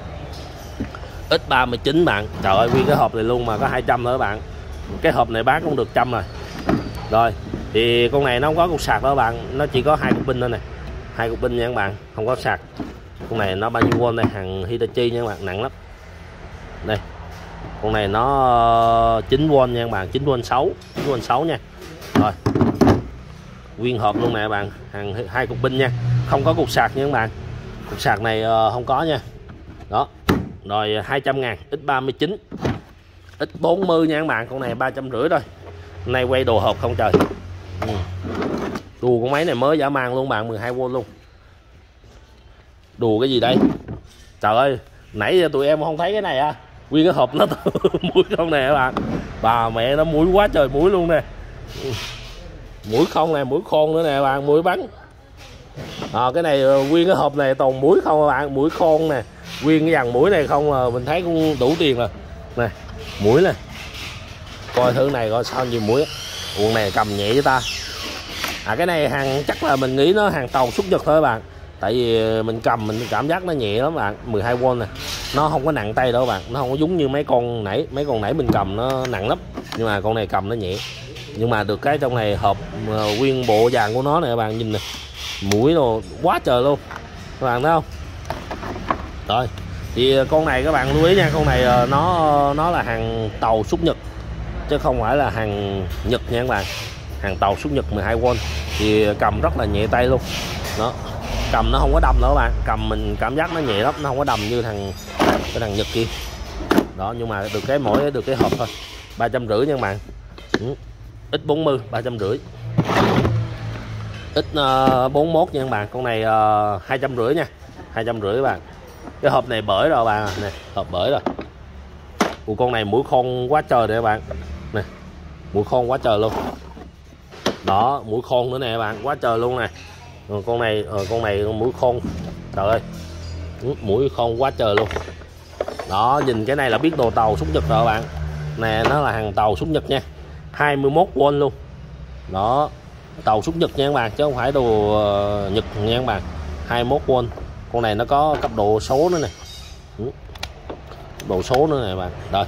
X39 bạn. Trời ơi, nguyên cái hộp này luôn mà có 200 nữa các bạn. Cái hộp này bán cũng được 100 rồi. Rồi thì con này nó không có cục sạc đâu các bạn, nó chỉ có 2 cục pin thôi này, 2 cục pin nha các bạn, không có sạc. Con này nó bao nhiêu V đây, hàng Hitachi nha các bạn, nặng lắm. Đây, con này nó 9V nha các bạn, 9V6 nha. Rồi nguyên hộp luôn nè các bạn, hàng 2 cục pin nha, không có cục sạc nha các bạn. Cục sạc này không có nha. Đó. Rồi 200.000 X39 X40 nha các bạn, con này 350 thôi. Hôm nay quay đồ hộp không trời. Đùa con máy này mới dã man luôn bạn, 12V luôn. Đùa cái gì đây? Trời ơi, nãy giờ tụi em không thấy cái này à. Nguyên cái hộp nó mũi không nè các bạn. Bà mẹ nó mũi quá trời mũi luôn nè. Mũi không nè, mũi khôn nữa nè các bạn, mũi bắn. Cái này nguyên cái hộp này toàn mũi không các bạn, mũi khôn nè. Nguyên cái dàn mũi này không là mình thấy cũng đủ tiền rồi. Nè, mũi nè. Coi thử này coi sao nhiều mũi. Con này cầm nhẹ với ta. Cái này hàng chắc là mình nghĩ nó hàng tàu xuất Nhật thôi các bạn. Tại vì mình cầm mình cảm giác nó nhẹ lắm bạn, 12V nè. Nó không có nặng tay đâu các bạn, nó không có giống như mấy con nãy mình cầm nó nặng lắm. Nhưng mà con này cầm nó nhẹ. Nhưng mà được cái trong này hộp nguyên bộ dàn của nó nè các bạn, nhìn nè. Mũi đồ quá trời luôn. Các bạn thấy không? Rồi, thì con này các bạn lưu ý nha, con này nó là hàng tàu xuất Nhật chứ không phải là hàng Nhật nha các bạn. Hàng tàu xuất Nhật 12V thì cầm rất là nhẹ tay luôn. Đó, cầm nó không có đâm đâu các bạn, cầm mình cảm giác nó nhẹ lắm, nó không có đâm như cái thằng Nhật kia. Đó, nhưng mà được cái mỗi được cái hộp thôi. 350 nha các bạn. X40 350. X41 nha các bạn, con này 250 nha, 250 các bạn. Cái hộp này bể rồi bạn nè, hộp bể rồi. Con này mũi khôn quá trời nè các bạn. Nè, mũi khôn quá trời luôn. Đó, mũi khôn nữa nè các bạn, quá trời luôn nè. Rồi con này mũi khôn. Trời ơi. Mũi khôn quá trời luôn. Đó, nhìn cái này là biết đồ tàu xuất Nhật rồi các bạn. Nè, nó là hàng tàu xuất Nhật nha. 21V luôn. Đó. tàu xuất Nhật nha các bạn, chứ không phải đồ Nhật nha các bạn. 21V. Con này nó có cấp độ số nữa này, độ số nữa này bạn. Rồi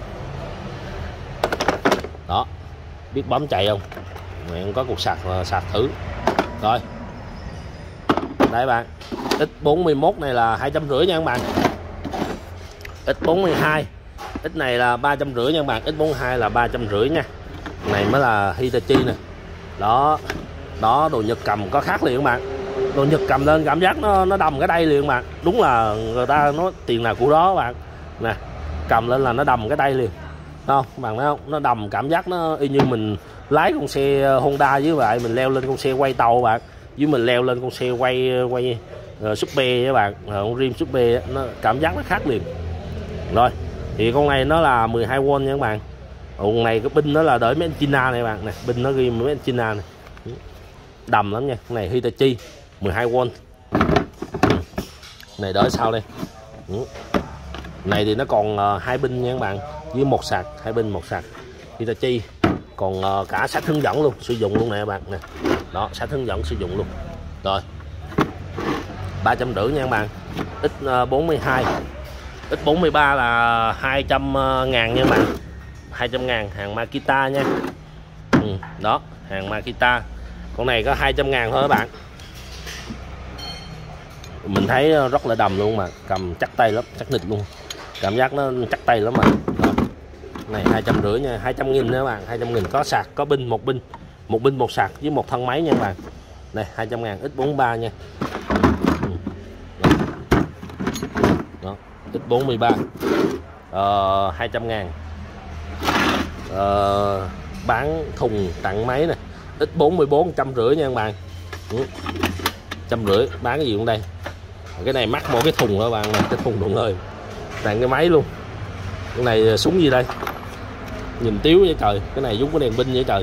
đó, biết bấm chạy không, mẹ có cục sạc thử. Rồi đây bạn, X41 này là 250 nha các bạn. X42, X này là 350 nha các bạn. X42 là 350 nha. Này mới là Hitachi nè. Đó đó, đồ Nhật cầm có khác liền các bạn. Đồ Nhật cầm lên cảm giác nó đầm cái đây liền các bạn. Đúng là người ta nói tiền nào của đó các bạn nè, cầm lên là nó đầm cái đây liền, không các bạn thấy không? Nó đầm cảm giác nó y như mình lái con xe Honda với vậy, mình leo lên con xe quay tàu bạn, với mình leo lên con xe quay Super các bạn, con rim Super, nó cảm giác nó khác liền. Rồi thì con này nó là 12V nha các bạn. Con này cái pin nó là đợi mấy China này bạn nè, pin nó ghi mấy China này, đầm lắm nha. Con này Hitachi 12V. Này đỡ sao đây. Này thì nó còn 2 pin nha các bạn, với 1 sạc, 2 pin 1 sạc Hitachi. Còn cả sách hướng dẫn luôn, sử dụng luôn nè các bạn nè. Đó, sách hướng dẫn sử dụng luôn. Rồi 350 nha các bạn. X42, X43 là 200.000 nha các bạn. 200.000, hàng Makita nha. Đó, hàng Makita. Con này có 200.000 thôi các bạn. Mình thấy rất là đầm luôn mà, cầm chắc tay lắm, chắc nịch luôn, cảm giác nó chắc tay lắm mà. Đó. Này 250 nha, 200.000 nữa các bạn. 200.000 có sạc, có pin, một pin một sạc với một thân máy nha các bạn. Này 200.000, X43 nha. Đó, X43 200.000. Bán thùng tặng máy nè. X44 150 nha các bạn. 150 bán cái gì cũng đây. Cái này mắc mỗi cái thùng đó bạn nè, cái thùng đụng ơi, tặng cái máy luôn. Cái này súng gì đây, nhìn tiếu vậy trời, cái này giống cái đèn pin vậy trời.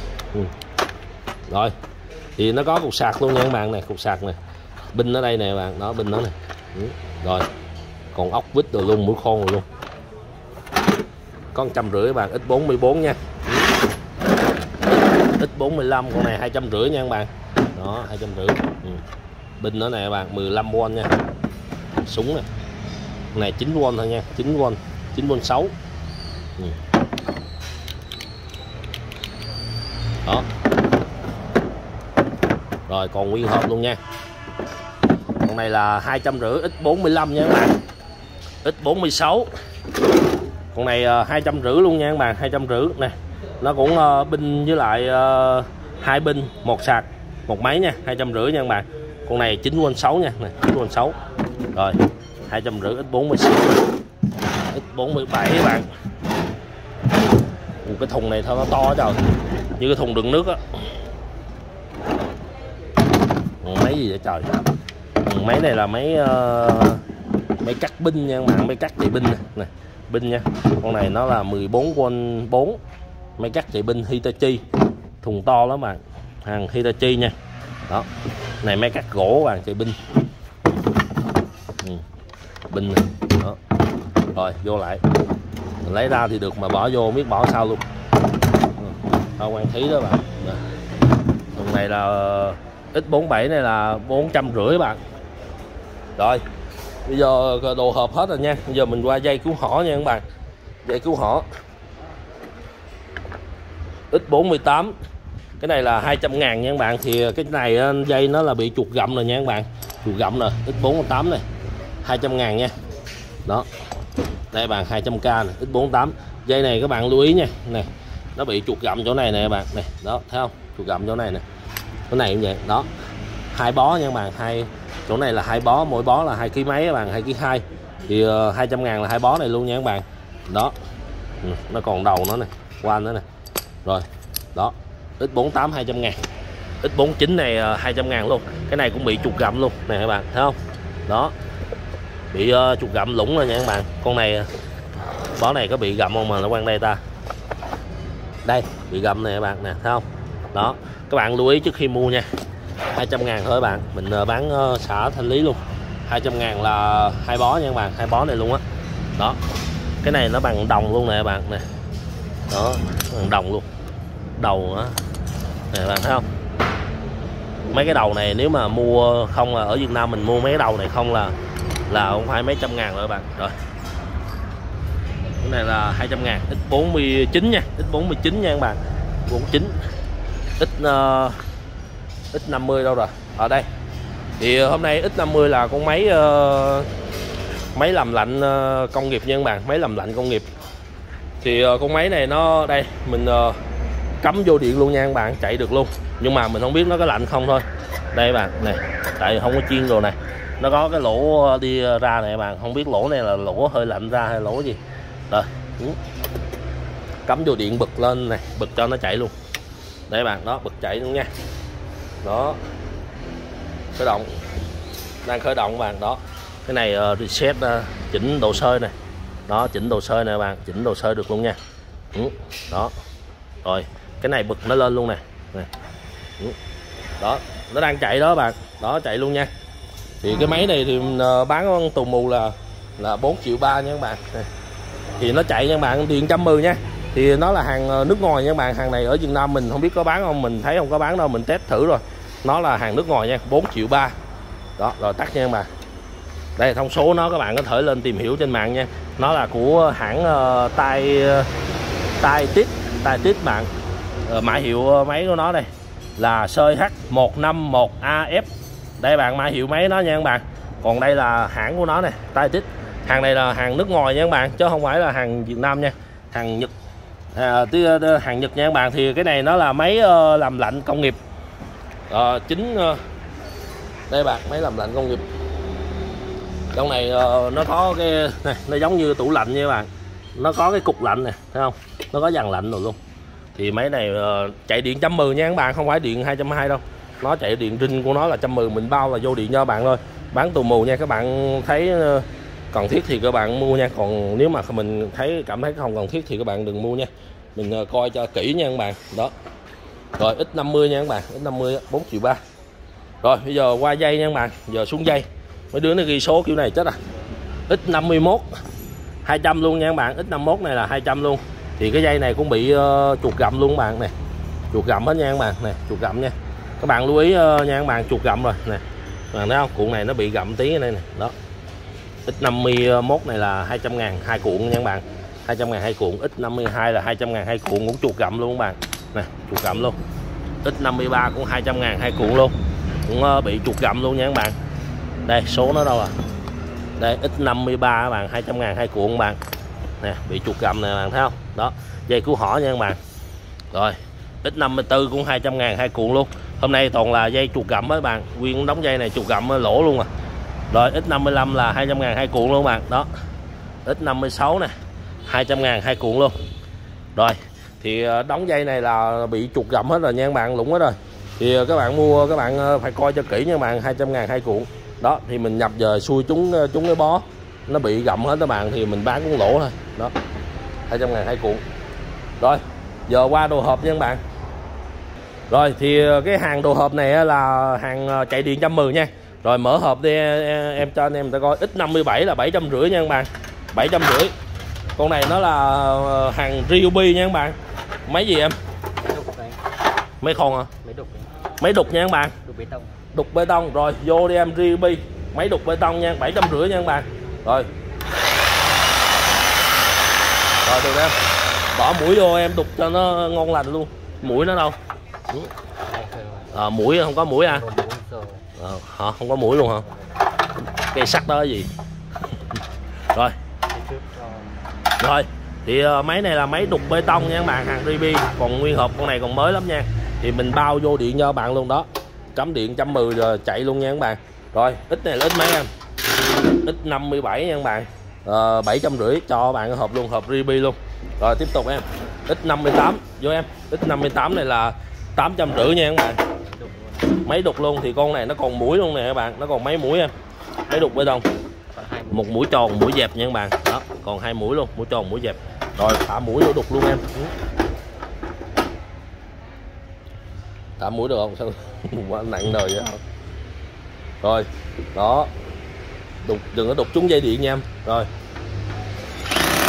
Rồi thì nó có cục sạc luôn nha các bạn này, cục sạc nè, pin ở đây nè bạn, đó pin nó nè. Rồi còn ốc vít rồi luôn, mũi khoan rồi luôn. Có 150 các bạn. X44 nha. X45 con này 250 nha các bạn. Đó 250. Pin nữa nè các bạn, 15V nha. Súng nè, này 9V thôi nha, 9V 6. Đó. Rồi còn nguyên hộp luôn nha. Con này là 250, X45 nha các bạn. X46. Con này 250 luôn nha các bạn, 250 nè. Nó cũng pin với lại 2 pin, 1 sạc, 1 máy nha, 250 nha các bạn. Con này 9V6 nha, này 9V6. Rồi 250, X46, X47 các bạn. Cái thùng này thôi nó to trời, như cái thùng đựng nước á. Máy gì vậy trời. Máy này là máy cắt pin nha các bạn, máy cắt chạy pin nè, pin nha. Con này nó là 14V4, máy cắt chạy pin Hitachi, thùng to lắm bạn, hàng Hitachi nha. Đó, này máy cắt gỗ bạn, chạy pin, pin này. Đó. Rồi vô lại, mình lấy ra thì được mà bỏ vô biết bỏ sao luôn. Không quan thí đó bạn. Thùng này là X47 này là 450 bạn. Rồi bây giờ đồ hộp hết rồi nha. Bây giờ mình qua dây cứu hỏa nha các bạn. Dây cứu hỏa X48, cái này là 200.000 nha các bạn. Thì cái này dây nó là bị chuột gặm rồi nha các bạn, chuột gặm rồi. X48 này 200.000 nha. Đó đây bạn, 200k này, X48. Dây này các bạn lưu ý nha, này nó bị chuột gặm chỗ này nè các bạn này. Đó thấy không, chuột gặm chỗ này nè, chỗ này cũng vậy. Đó 2 bó nha các bạn, chỗ này là 2 bó, mỗi bó là 2 kg mấy các bạn, 2 kg 2. Thì 200.000 là 2 bó này luôn nha các bạn. Đó nó còn đầu nó này, qua nữa nè. Rồi đó, X48 200.000, X49 này 200.000 luôn. Cái này cũng bị chuột gặm luôn nè các bạn, thấy không? Đó bị chuột gặm lủng rồi nha các bạn. Con này bó này có bị gặm không mà nó quăng đây ta, đây bị gặm nè các bạn nè, thấy không? Đó các bạn lưu ý trước khi mua nha. 200.000 thôi các bạn, mình bán xã thanh lý luôn. 200.000 là 2 bó nha các bạn, 2 bó này luôn á. Đó cái này nó bằng đồng luôn nè các bạn nè. Đó bằng đồng luôn, đầu á nè các bạn thấy không? mấy cái đầu này nếu mà mua không là ở Việt Nam mình mua mấy cái đầu này không là không phải mấy trăm ngàn rồi các bạn. Rồi cái này là 200 ngàn, X49 nha, X49 nha các bạn, 49 X50 đâu rồi ở đây. Thì hôm nay X50 là con máy làm lạnh công nghiệp nha các bạn, máy làm lạnh công nghiệp. Thì con máy này nó đây mình cắm vô điện luôn nha các bạn, chạy được luôn, nhưng mà mình không biết nó có lạnh không thôi. Đây các bạn này, tại không có chiên đồ này, nó có cái lỗ đi ra này các bạn, không biết lỗ này là lỗ hơi lạnh ra hay lỗ gì. Rồi cắm vô điện bật lên này, bật cho nó chạy luôn. Đây các bạn, đó bật chạy luôn nha. Đó khởi động, đang khởi động các bạn. Đó cái này reset chỉnh độ sơi này, đó chỉnh độ sơi này các bạn, chỉnh độ sơi được luôn nha. Đó rồi cái này bật nó lên luôn nè. Đó nó đang chạy đó các bạn, đó chạy luôn nha. Thì cái máy này thì bán tù mù là 4,3 triệu nha các bạn. Thì nó chạy nha các bạn, điện 110 nha. Thì nó là hàng nước ngoài nha các bạn, hàng này ở Việt Nam mình không biết có bán không, mình thấy không có bán đâu, mình test thử rồi, nó là hàng nước ngoài nha, 4,3 triệu. Đó rồi tắt nha các bạn. Đây thông số nó các bạn có thể lên tìm hiểu trên mạng nha, nó là của hãng Tai-Tít bạn. Mã hiệu máy của nó đây là sơi H151AF. Đây bạn, mã hiệu máy nó nha các bạn. Còn đây là hãng của nó này, Tai-Tít. Hàng này là hàng nước ngoài nha các bạn, chứ không phải là hàng Việt Nam nha, hàng Nhật. Hàng Nhật nha các bạn. Thì cái này nó là máy làm lạnh công nghiệp. Đây bạn, máy làm lạnh công nghiệp. Trong này nó có cái này, nó giống như tủ lạnh nha các bạn, nó có cái cục lạnh này, thấy không, nó có dàn lạnh rồi luôn. Thì máy này chạy điện 110 nha các bạn, không phải điện 220 đâu, nó chạy điện rinh của nó là 110, mình bao là vô điện cho các bạn thôi, bán tù mù nha. Các bạn thấy cần thiết thì các bạn mua nha, còn nếu mà mình cảm thấy không cần thiết thì các bạn đừng mua nha, mình coi cho kỹ nha các bạn. Đó rồi X50 nha các bạn, X50 4,3 triệu. Rồi bây giờ qua dây nha các bạn, giờ xuống dây. Mấy đứa nó ghi số kiểu này chết à. X51 200 luôn nha các bạn, X51 này là 200 luôn. Thì cái dây này cũng bị chuột gặm luôn các bạn này, chuột gặm hết nha các bạn này, chuột gặm nha các bạn, lưu ý nha các bạn, chuột gặm rồi nè, các bạn thấy không, cuộn này nó bị gặm tí ở đây này. Đó X51 này là 200 ngàn 2 cuộn nha các bạn, 200 ngàn 2 cuộn. X52 là 200 ngàn 2 cuộn, cũng chuột gặm luôn các bạn nè, chuột gặm luôn. X53 cũng 200 ngàn 2 cuộn luôn, cũng bị chuột gặm luôn nha các bạn. Đây số nó đâu à, đây X53 các bạn, 200 ngàn 2 cuộn các bạn nè, bị chuột gặm này các bạn thấy không. Đó dây cứu hỏ nha các bạn. Rồi X54 cũng 200 ngàn 2 cuộn luôn. Hôm nay toàn là dây chuột gặm các bạn, nguyên đống dây này chuột gặm lỗ luôn à. Rồi X55 là 200 ngàn 2 cuộn luôn các bạn. Đó X56 nè, 200 ngàn 2 cuộn luôn. Rồi thì đống dây này là bị chuột gặm hết rồi nha các bạn, lủng hết rồi. Thì các bạn mua các bạn phải coi cho kỹ nha các bạn, 200 ngàn 2 cuộn. Đó thì mình nhập giờ xui trúng cái bó, nó bị gặm hết các bạn, thì mình bán cũng lỗ thôi. Đó 200 ngàn 2 cuộn. Rồi giờ qua đồ hộp nha các bạn. Rồi thì cái hàng đồ hộp này là hàng chạy điện 110 nha. Rồi mở hộp đi em cho anh em ta coi. X57 là 750 nha các bạn, 750. Con này nó là hàng Ryobi nha các bạn. Máy gì em? Máy khôn hả? Máy đục nha các bạn, đục bê tông. Rồi vô đi em, Ryobi máy đục bê tông nha, 750 nha các bạn. Rồi được em, bỏ mũi vô em đục cho nó ngon lành luôn. Mũi nó đâu? Mũi không có mũi à? Không có mũi luôn hả? Cây sắt đó là gì? Rồi thì máy này là máy đục bê tông nha các bạn, hàng Ryobi. Còn nguyên hộp con này còn mới lắm nha, thì mình bao vô điện cho các bạn luôn. Đó cắm điện 110 rồi chạy luôn nha các bạn. Rồi X này là X mấy em? X57 nha các bạn, 750 cho các bạn cái hộp luôn, hộp Ryobi luôn. Rồi tiếp tục em, X58 vô em. X58 này là 850 nha các bạn, máy đục luôn. Thì con này nó còn mũi luôn nè các bạn, nó còn mấy mũi em, máy đục bê tông, một mũi tròn mũi dẹp nha các bạn. Đó còn 2 mũi luôn, mũi tròn mũi dẹp. Rồi thả mũi vô đục luôn em, thả mũi được không? Sao quá nặng đời vậy. Rồi đó đục, đừng có đục trúng dây điện nha em. Rồi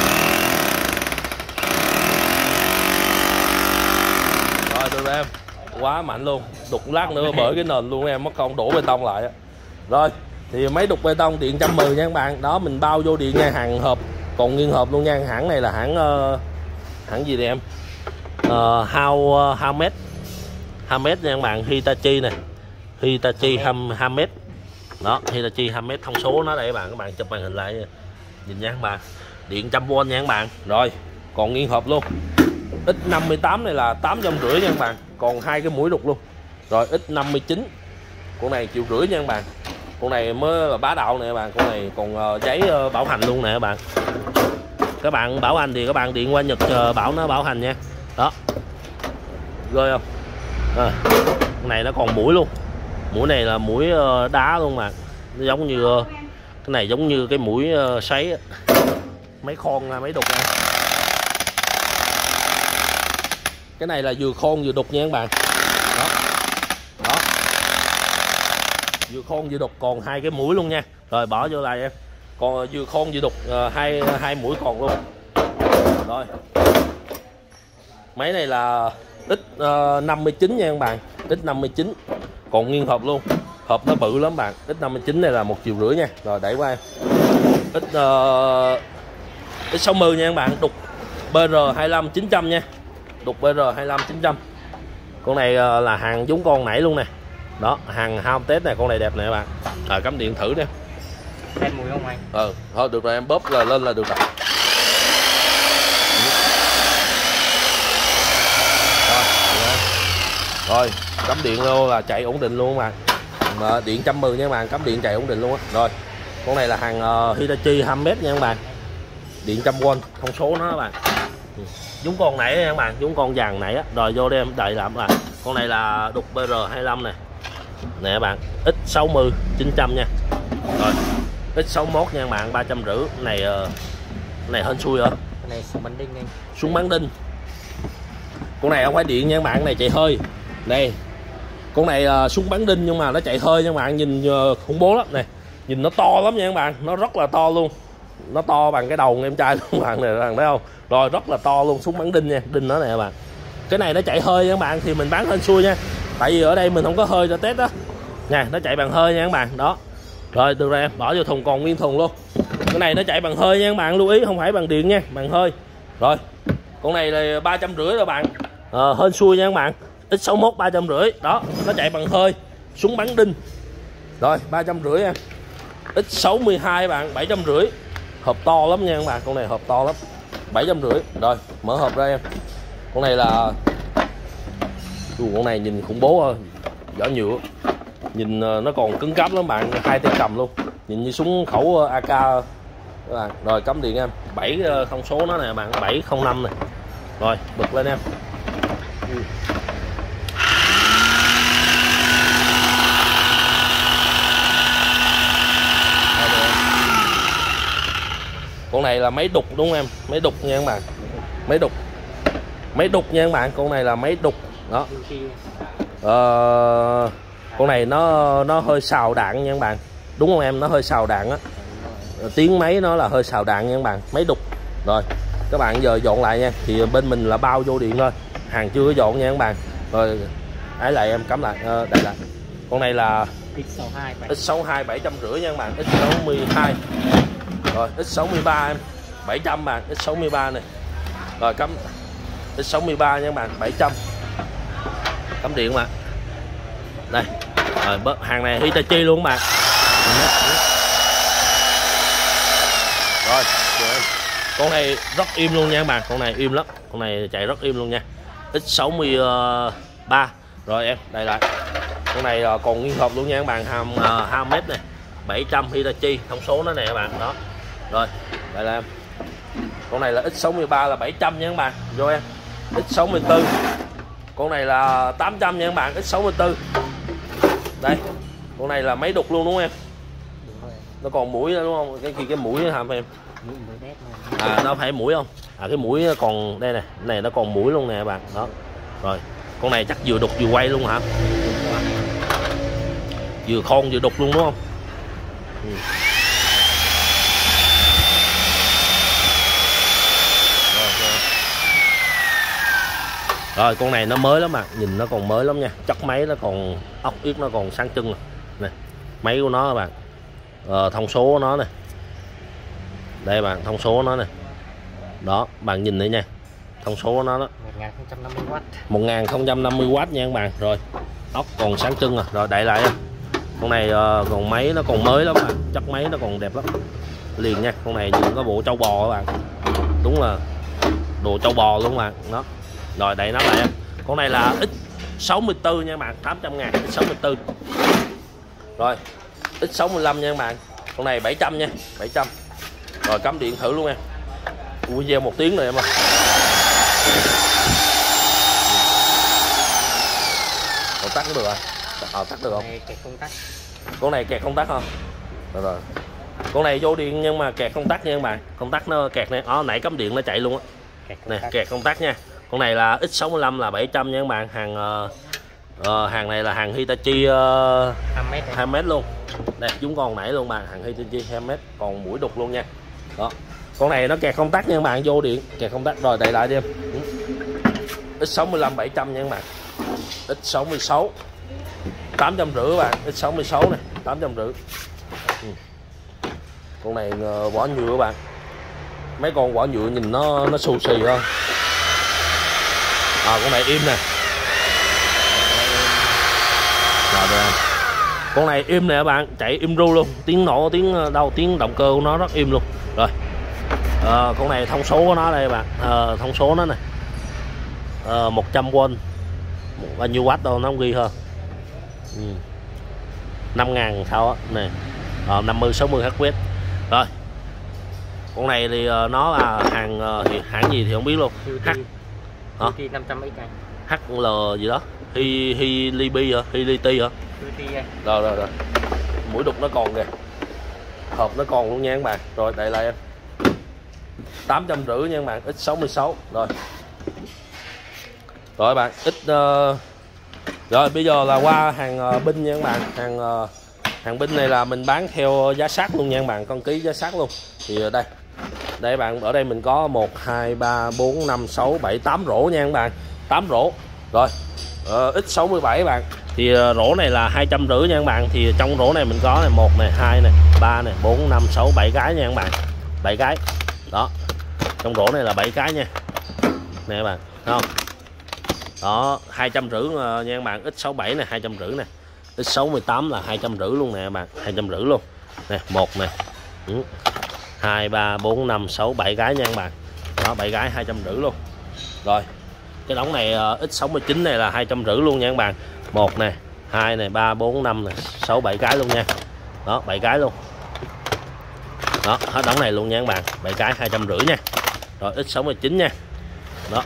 được em. quá mạnh luôn, đục lát nữa bởi cái nền luôn em, mất công đổ bê tông lại. Rồi thì máy đục bê tông điện 110 nha các bạn. Đó mình bao vô điện nha, hàng hộp còn nguyên hộp luôn nha. Hãng này là hãng gì đây em? Hamed nha các bạn, Hitachi này, Hitachi Hamed. Đó, Hitachi Hamed, thông số nó đây các bạn chụp màn hình lại nhìn nha các bạn. Điện 100V nha các bạn. Rồi còn nguyên hộp luôn. X58 này là 850 nha các bạn, còn 2 cái mũi đục luôn. Rồi X59 con này 1,5 triệu nha các bạn. Con này mới là bá đạo nè các bạn, con này còn giấy bảo hành luôn nè các bạn. Các bạn bảo hành thì các bạn điện qua Nhật bảo nó bảo hành nha. Đó, ghê không? Con này nó còn mũi luôn. Mũi này là mũi đá luôn mà, nó giống như cái này giống như cái mũi sấy mấy con mấy đục nha. Cái này là vừa khôn vừa đục nha các bạn. Đó, đó, vừa khôn vừa đục, còn 2 cái mũi luôn nha. Rồi bỏ vô lại em, còn vừa khôn vừa đục, hai mũi còn luôn. Rồi máy này là X59 nha các bạn, X59 còn nguyên hộp luôn, hộp nó bự lắm bạn. X59 này là 1,5 triệu nha. Rồi đẩy qua em, X60 nha các bạn, đục BR25 900 nha, đục BR25 900. Con này là hàng giống con nãy luôn nè. Đó, hàng Home Test này, con này đẹp nè các bạn. Rồi cắm điện thử đi. Em mùi không anh? Thôi được rồi, em bóp là lên là được rồi. Rồi cắm điện luôn là chạy ổn định luôn mà. Điện 110 nha các bạn, cắm điện chạy ổn định luôn á. Rồi con này là hàng Hitachi Hamed nha các bạn, điện 100V, thông số nó các bạn. Giống con nãy nha các bạn, giống con vàng nãy á. Rồi vô đây em đợi làm lại. Con này là đục BR25 này nè các bạn, X60 900 nha. Rồi X61 nha các bạn, 350. Này này hên xui rồi. Con này súng bắn đinh anh. Súng bắn đinh. Con này không phải điện nha các bạn, cái này chạy hơi. Đây, con này súng bắn đinh nhưng mà nó chạy hơi nha các bạn, nhìn khủng bố lắm này. Nhìn nó to lắm nha các bạn, nó rất là to luôn. Nó to bằng cái đầu em trai luôn bạn này, bạn thấy không? Rồi rất là to luôn, súng bắn đinh nha, đinh nó này các bạn. Cái này nó chạy hơi nha các bạn, thì mình bán hên xui nha. Tại vì ở đây mình không có hơi cho test đó. Nè, nó chạy bằng hơi nha các bạn, đó. Rồi được rồi em, bỏ vô thùng còn nguyên thùng luôn. Cái này nó chạy bằng hơi nha các bạn, lưu ý không phải bằng điện nha, bằng hơi. Rồi, con này là 350 rồi bạn. Hên xui nha các bạn. X61 350, đó, nó chạy bằng hơi, súng bắn đinh. Rồi 350 em. X62 bạn, 750. Hộp to lắm nha các bạn, con này hộp to lắm, 750. Rồi mở hộp ra em. Con này là con này nhìn khủng bố thôi, vỏ nhựa, nhìn nó còn cứng cáp lắm bạn, 2 tay cầm luôn, nhìn như súng khẩu AK các bạn. Rồi cắm điện em, 7 thông số nó nè bạn, 705 này. Rồi bật lên em. Con này là máy đục đúng không em? Máy đục nha các bạn, máy đục, máy đục nha các bạn. Con này là máy đục đó. Con này nó hơi xào đạn nha các bạn, đúng không em? Nó hơi xào đạn á, tiếng máy nó là hơi xào đạn nha các bạn, máy đục. Rồi các bạn giờ dọn lại nha, thì bên mình là bao vô điện thôi, hàng chưa có dọn nha các bạn. Rồi ấy lại em cắm lại, đây lại. Con này là X62 750 nha các bạn, X62. Rồi X63 em, 700 bạn, X63 này. Rồi cắm X63 nha các bạn, 700. Cắm điện mà. Đây. Rồi hàng này Hitachi luôn các bạn. Rồi, con này rất im luôn nha các bạn, con này im lắm, con này chạy rất im luôn nha. X63. Rồi em, đây lại. Con này còn nguyên hộp luôn nha các bạn, Hamed này, 700 Hitachi, thông số nó nè các bạn, đó. Rồi, đây là em. Con này là X63 là 700 nha các bạn, vô em. X64. Con này là 800 nha các bạn, X64. Đây. Con này là máy đục luôn đúng không em? Nó còn mũi nữa đúng không? Cái mũi hả em? Nó phải mũi không? Cái mũi còn đây nè, này nó còn mũi luôn nè các bạn, đó. Rồi, con này chắc vừa đục vừa quay luôn hả? Vừa khôn vừa đục luôn đúng không? Rồi con này nó mới lắm mà, nhìn nó còn mới lắm nha, chất máy nó còn ốc yết nó còn sáng trưng nè, máy của nó các bạn, thông số của nó nè, đây bạn, thông số của nó nè, đó bạn nhìn đây nha, thông số của nó đó 1050W 1050W nha các bạn. Rồi ốc còn sáng trưng rồi đậy lại con này còn máy nó còn mới lắm mà, chất máy nó còn đẹp lắm liền nha. Con này nhìn có bộ trâu bò các bạn, đúng là đồ trâu bò luôn bạn đó. Rồi đậy nó lại. Con này là X64 nha các bạn, 800.000 X64. Rồi X65 nha các bạn, con này 700 nha, 700. Rồi cắm điện thử luôn em. Video 1 tiếng rồi em ơi. Còn tắt cũng được rồi. Tắt được không? Con này kẹt không tắt không? Rồi. Con này vô điện nhưng mà kẹt công tắc nha các bạn. Công tắc nó kẹt này, nãy cắm điện nó chạy luôn á. Nè, kẹt công tắc nha. Con này là X65 là 700 nha các bạn. Hàng này là hàng Hitachi 2m luôn. Đây, chúng con nãy luôn bạn, hàng Hitachi 2m, còn mũi đục luôn nha. Đó. Con này nó kẹt công tắc nha các bạn, vô điện kẹt công tắc. Rồi đậy lại đi em. X65 700 nha các bạn. X66 850 các bạn, X66 này 850. Con này vỏ nhựa các bạn, mấy con vỏ nhựa nhìn nó xù xì hơn. Con này im nè. Rồi đây. Con này im nè các bạn, chạy im ru luôn, tiếng nổ, tiếng động cơ của nó rất im luôn. Rồi con này thông số của nó đây các bạn, thông số nó này 100V, bao nhiêu watt đâu nó không ghi hơn. 5.000 sao á nè, 50-60 Hz. Rồi con này thì nó là hãng gì thì không biết luôn. QT 500X này. HL gì đó, Hilibi hả, Hiliti hả? Rồi mũi đục nó còn kìa, hộp nó còn luôn nha các bạn. Rồi đậy lại em. 850 nha các bạn, X66. Rồi bạn, rồi bây giờ là qua hàng pin nha các bạn. Hàng pin này là mình bán theo giá sắt luôn nha các bạn, con ký giá sắt luôn. Thì đây bạn, ở đây mình có 1 2 3 4 5 6 7 8 rổ nha các bạn, 8 rổ. Rồi X67 bạn, thì rổ này là 250 nha các bạn. Thì trong rổ này mình có này 1 này 2 này 3 này 4 5 6 7 cái nha các bạn, 7 cái đó. Trong rổ này là 7 cái nha nè các bạn, thấy không? Đó 250 nha các bạn. X67 này 250 nè, X68 là 250 luôn nè các bạn, 250 luôn nè. 1 này 2 3 4 5 6 7 cái nha các bạn, đó 7 cái 250 luôn. Rồi cái đống này X69 này là 250 luôn nha các bạn. 1 này 2 này 3 4 5 này 6 7 cái luôn nha, đó 7 cái luôn đó, hết đống này luôn nha các bạn, 7 cái 250 nha. Rồi X69 nha, đó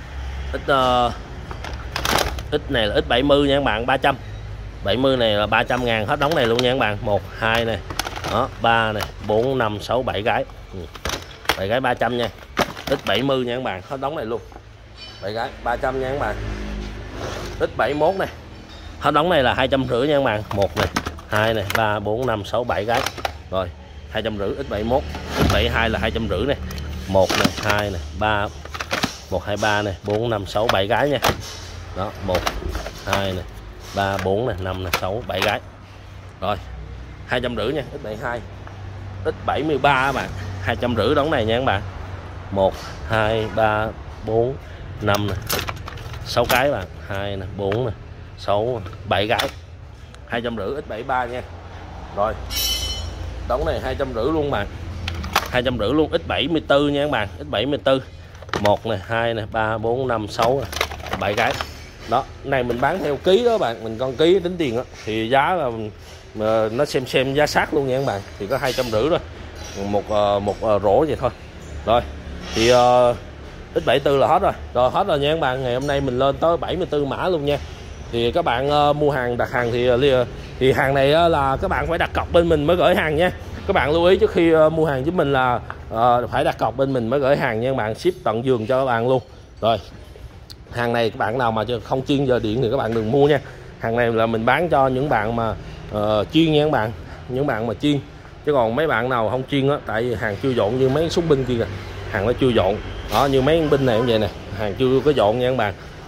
X này là X70 nha các bạn, 300. 70 này là 300.000, hết đống này luôn nha các bạn. 1 2 này đó 3 này 4 5 6 7 cái, 7 cái 300 nha. X70 nha các bạn, hết đống này luôn, 7 cái 300 nha các bạn. X71 này, hết đống này là 250 nha các bạn. 1 này 2 này 3 4 5 6 7 cái, rồi 250. X71 X72 là 250 này. 1 này 2 này 3 1 2 3 này 4 5 6 7 cái nha, đó 1 2 này 3 4 này 5 này 6 7 cái, rồi 250 nha. X72 X73 các bạn, 250 đống này nha các bạn. 1 2 3 4 5 này 6 cái bạn, 2 này 4 này 6 7 cái, 250. X73 nha. Rồi đống này 250 luôn bạn, 250 luôn. X74 nha các bạn, X74 1 này 2 này 3 4 5 6 này, 7 cái đó. Này mình bán theo ký đó bạn, mình con ký tính tiền đó, thì giá là nó xem giá sát luôn nha các bạn, thì có 250 thôi, một rổ vậy thôi. Rồi thì X74 là hết rồi. Rồi hết rồi nha các bạn. Ngày hôm nay mình lên tới 74 mã luôn nha. Thì các bạn mua hàng, đặt hàng thì hàng này là các bạn phải đặt cọc bên mình mới gửi hàng nha. Các bạn lưu ý trước khi mua hàng với mình là phải đặt cọc bên mình mới gửi hàng nha các bạn, ship tận giường cho các bạn luôn. Rồi hàng này các bạn nào mà không chuyên giờ điện thì các bạn đừng mua nha. Hàng này là mình bán cho những bạn mà chuyên nha các bạn, những bạn mà chuyên, chứ còn mấy bạn nào không chuyên á, tại vì hàng chưa dọn như mấy súng binh kia kìa, hàng nó chưa dọn đó, như mấy binh này cũng vậy nè, hàng chưa có dọn nha các bạn.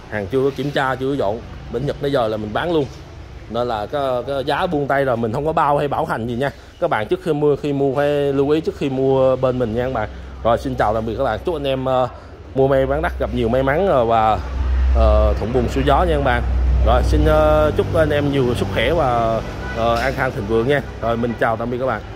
hàng chưa có kiểm tra, chưa có dọn, bên Nhật tới giờ là mình bán luôn, nên là cái giá buông tay rồi, mình không có bao hay bảo hành gì nha các bạn. Trước khi mua phải lưu ý trước khi mua bên mình nha các bạn. Rồi xin chào tạm biệt các bạn, chúc anh em mua may bán đắt gặp nhiều may mắn và thuận buồm xuôi gió nha các bạn. Rồi xin chúc anh em nhiều sức khỏe và an khang thịnh vượng nha. Rồi mình chào tạm biệt các bạn.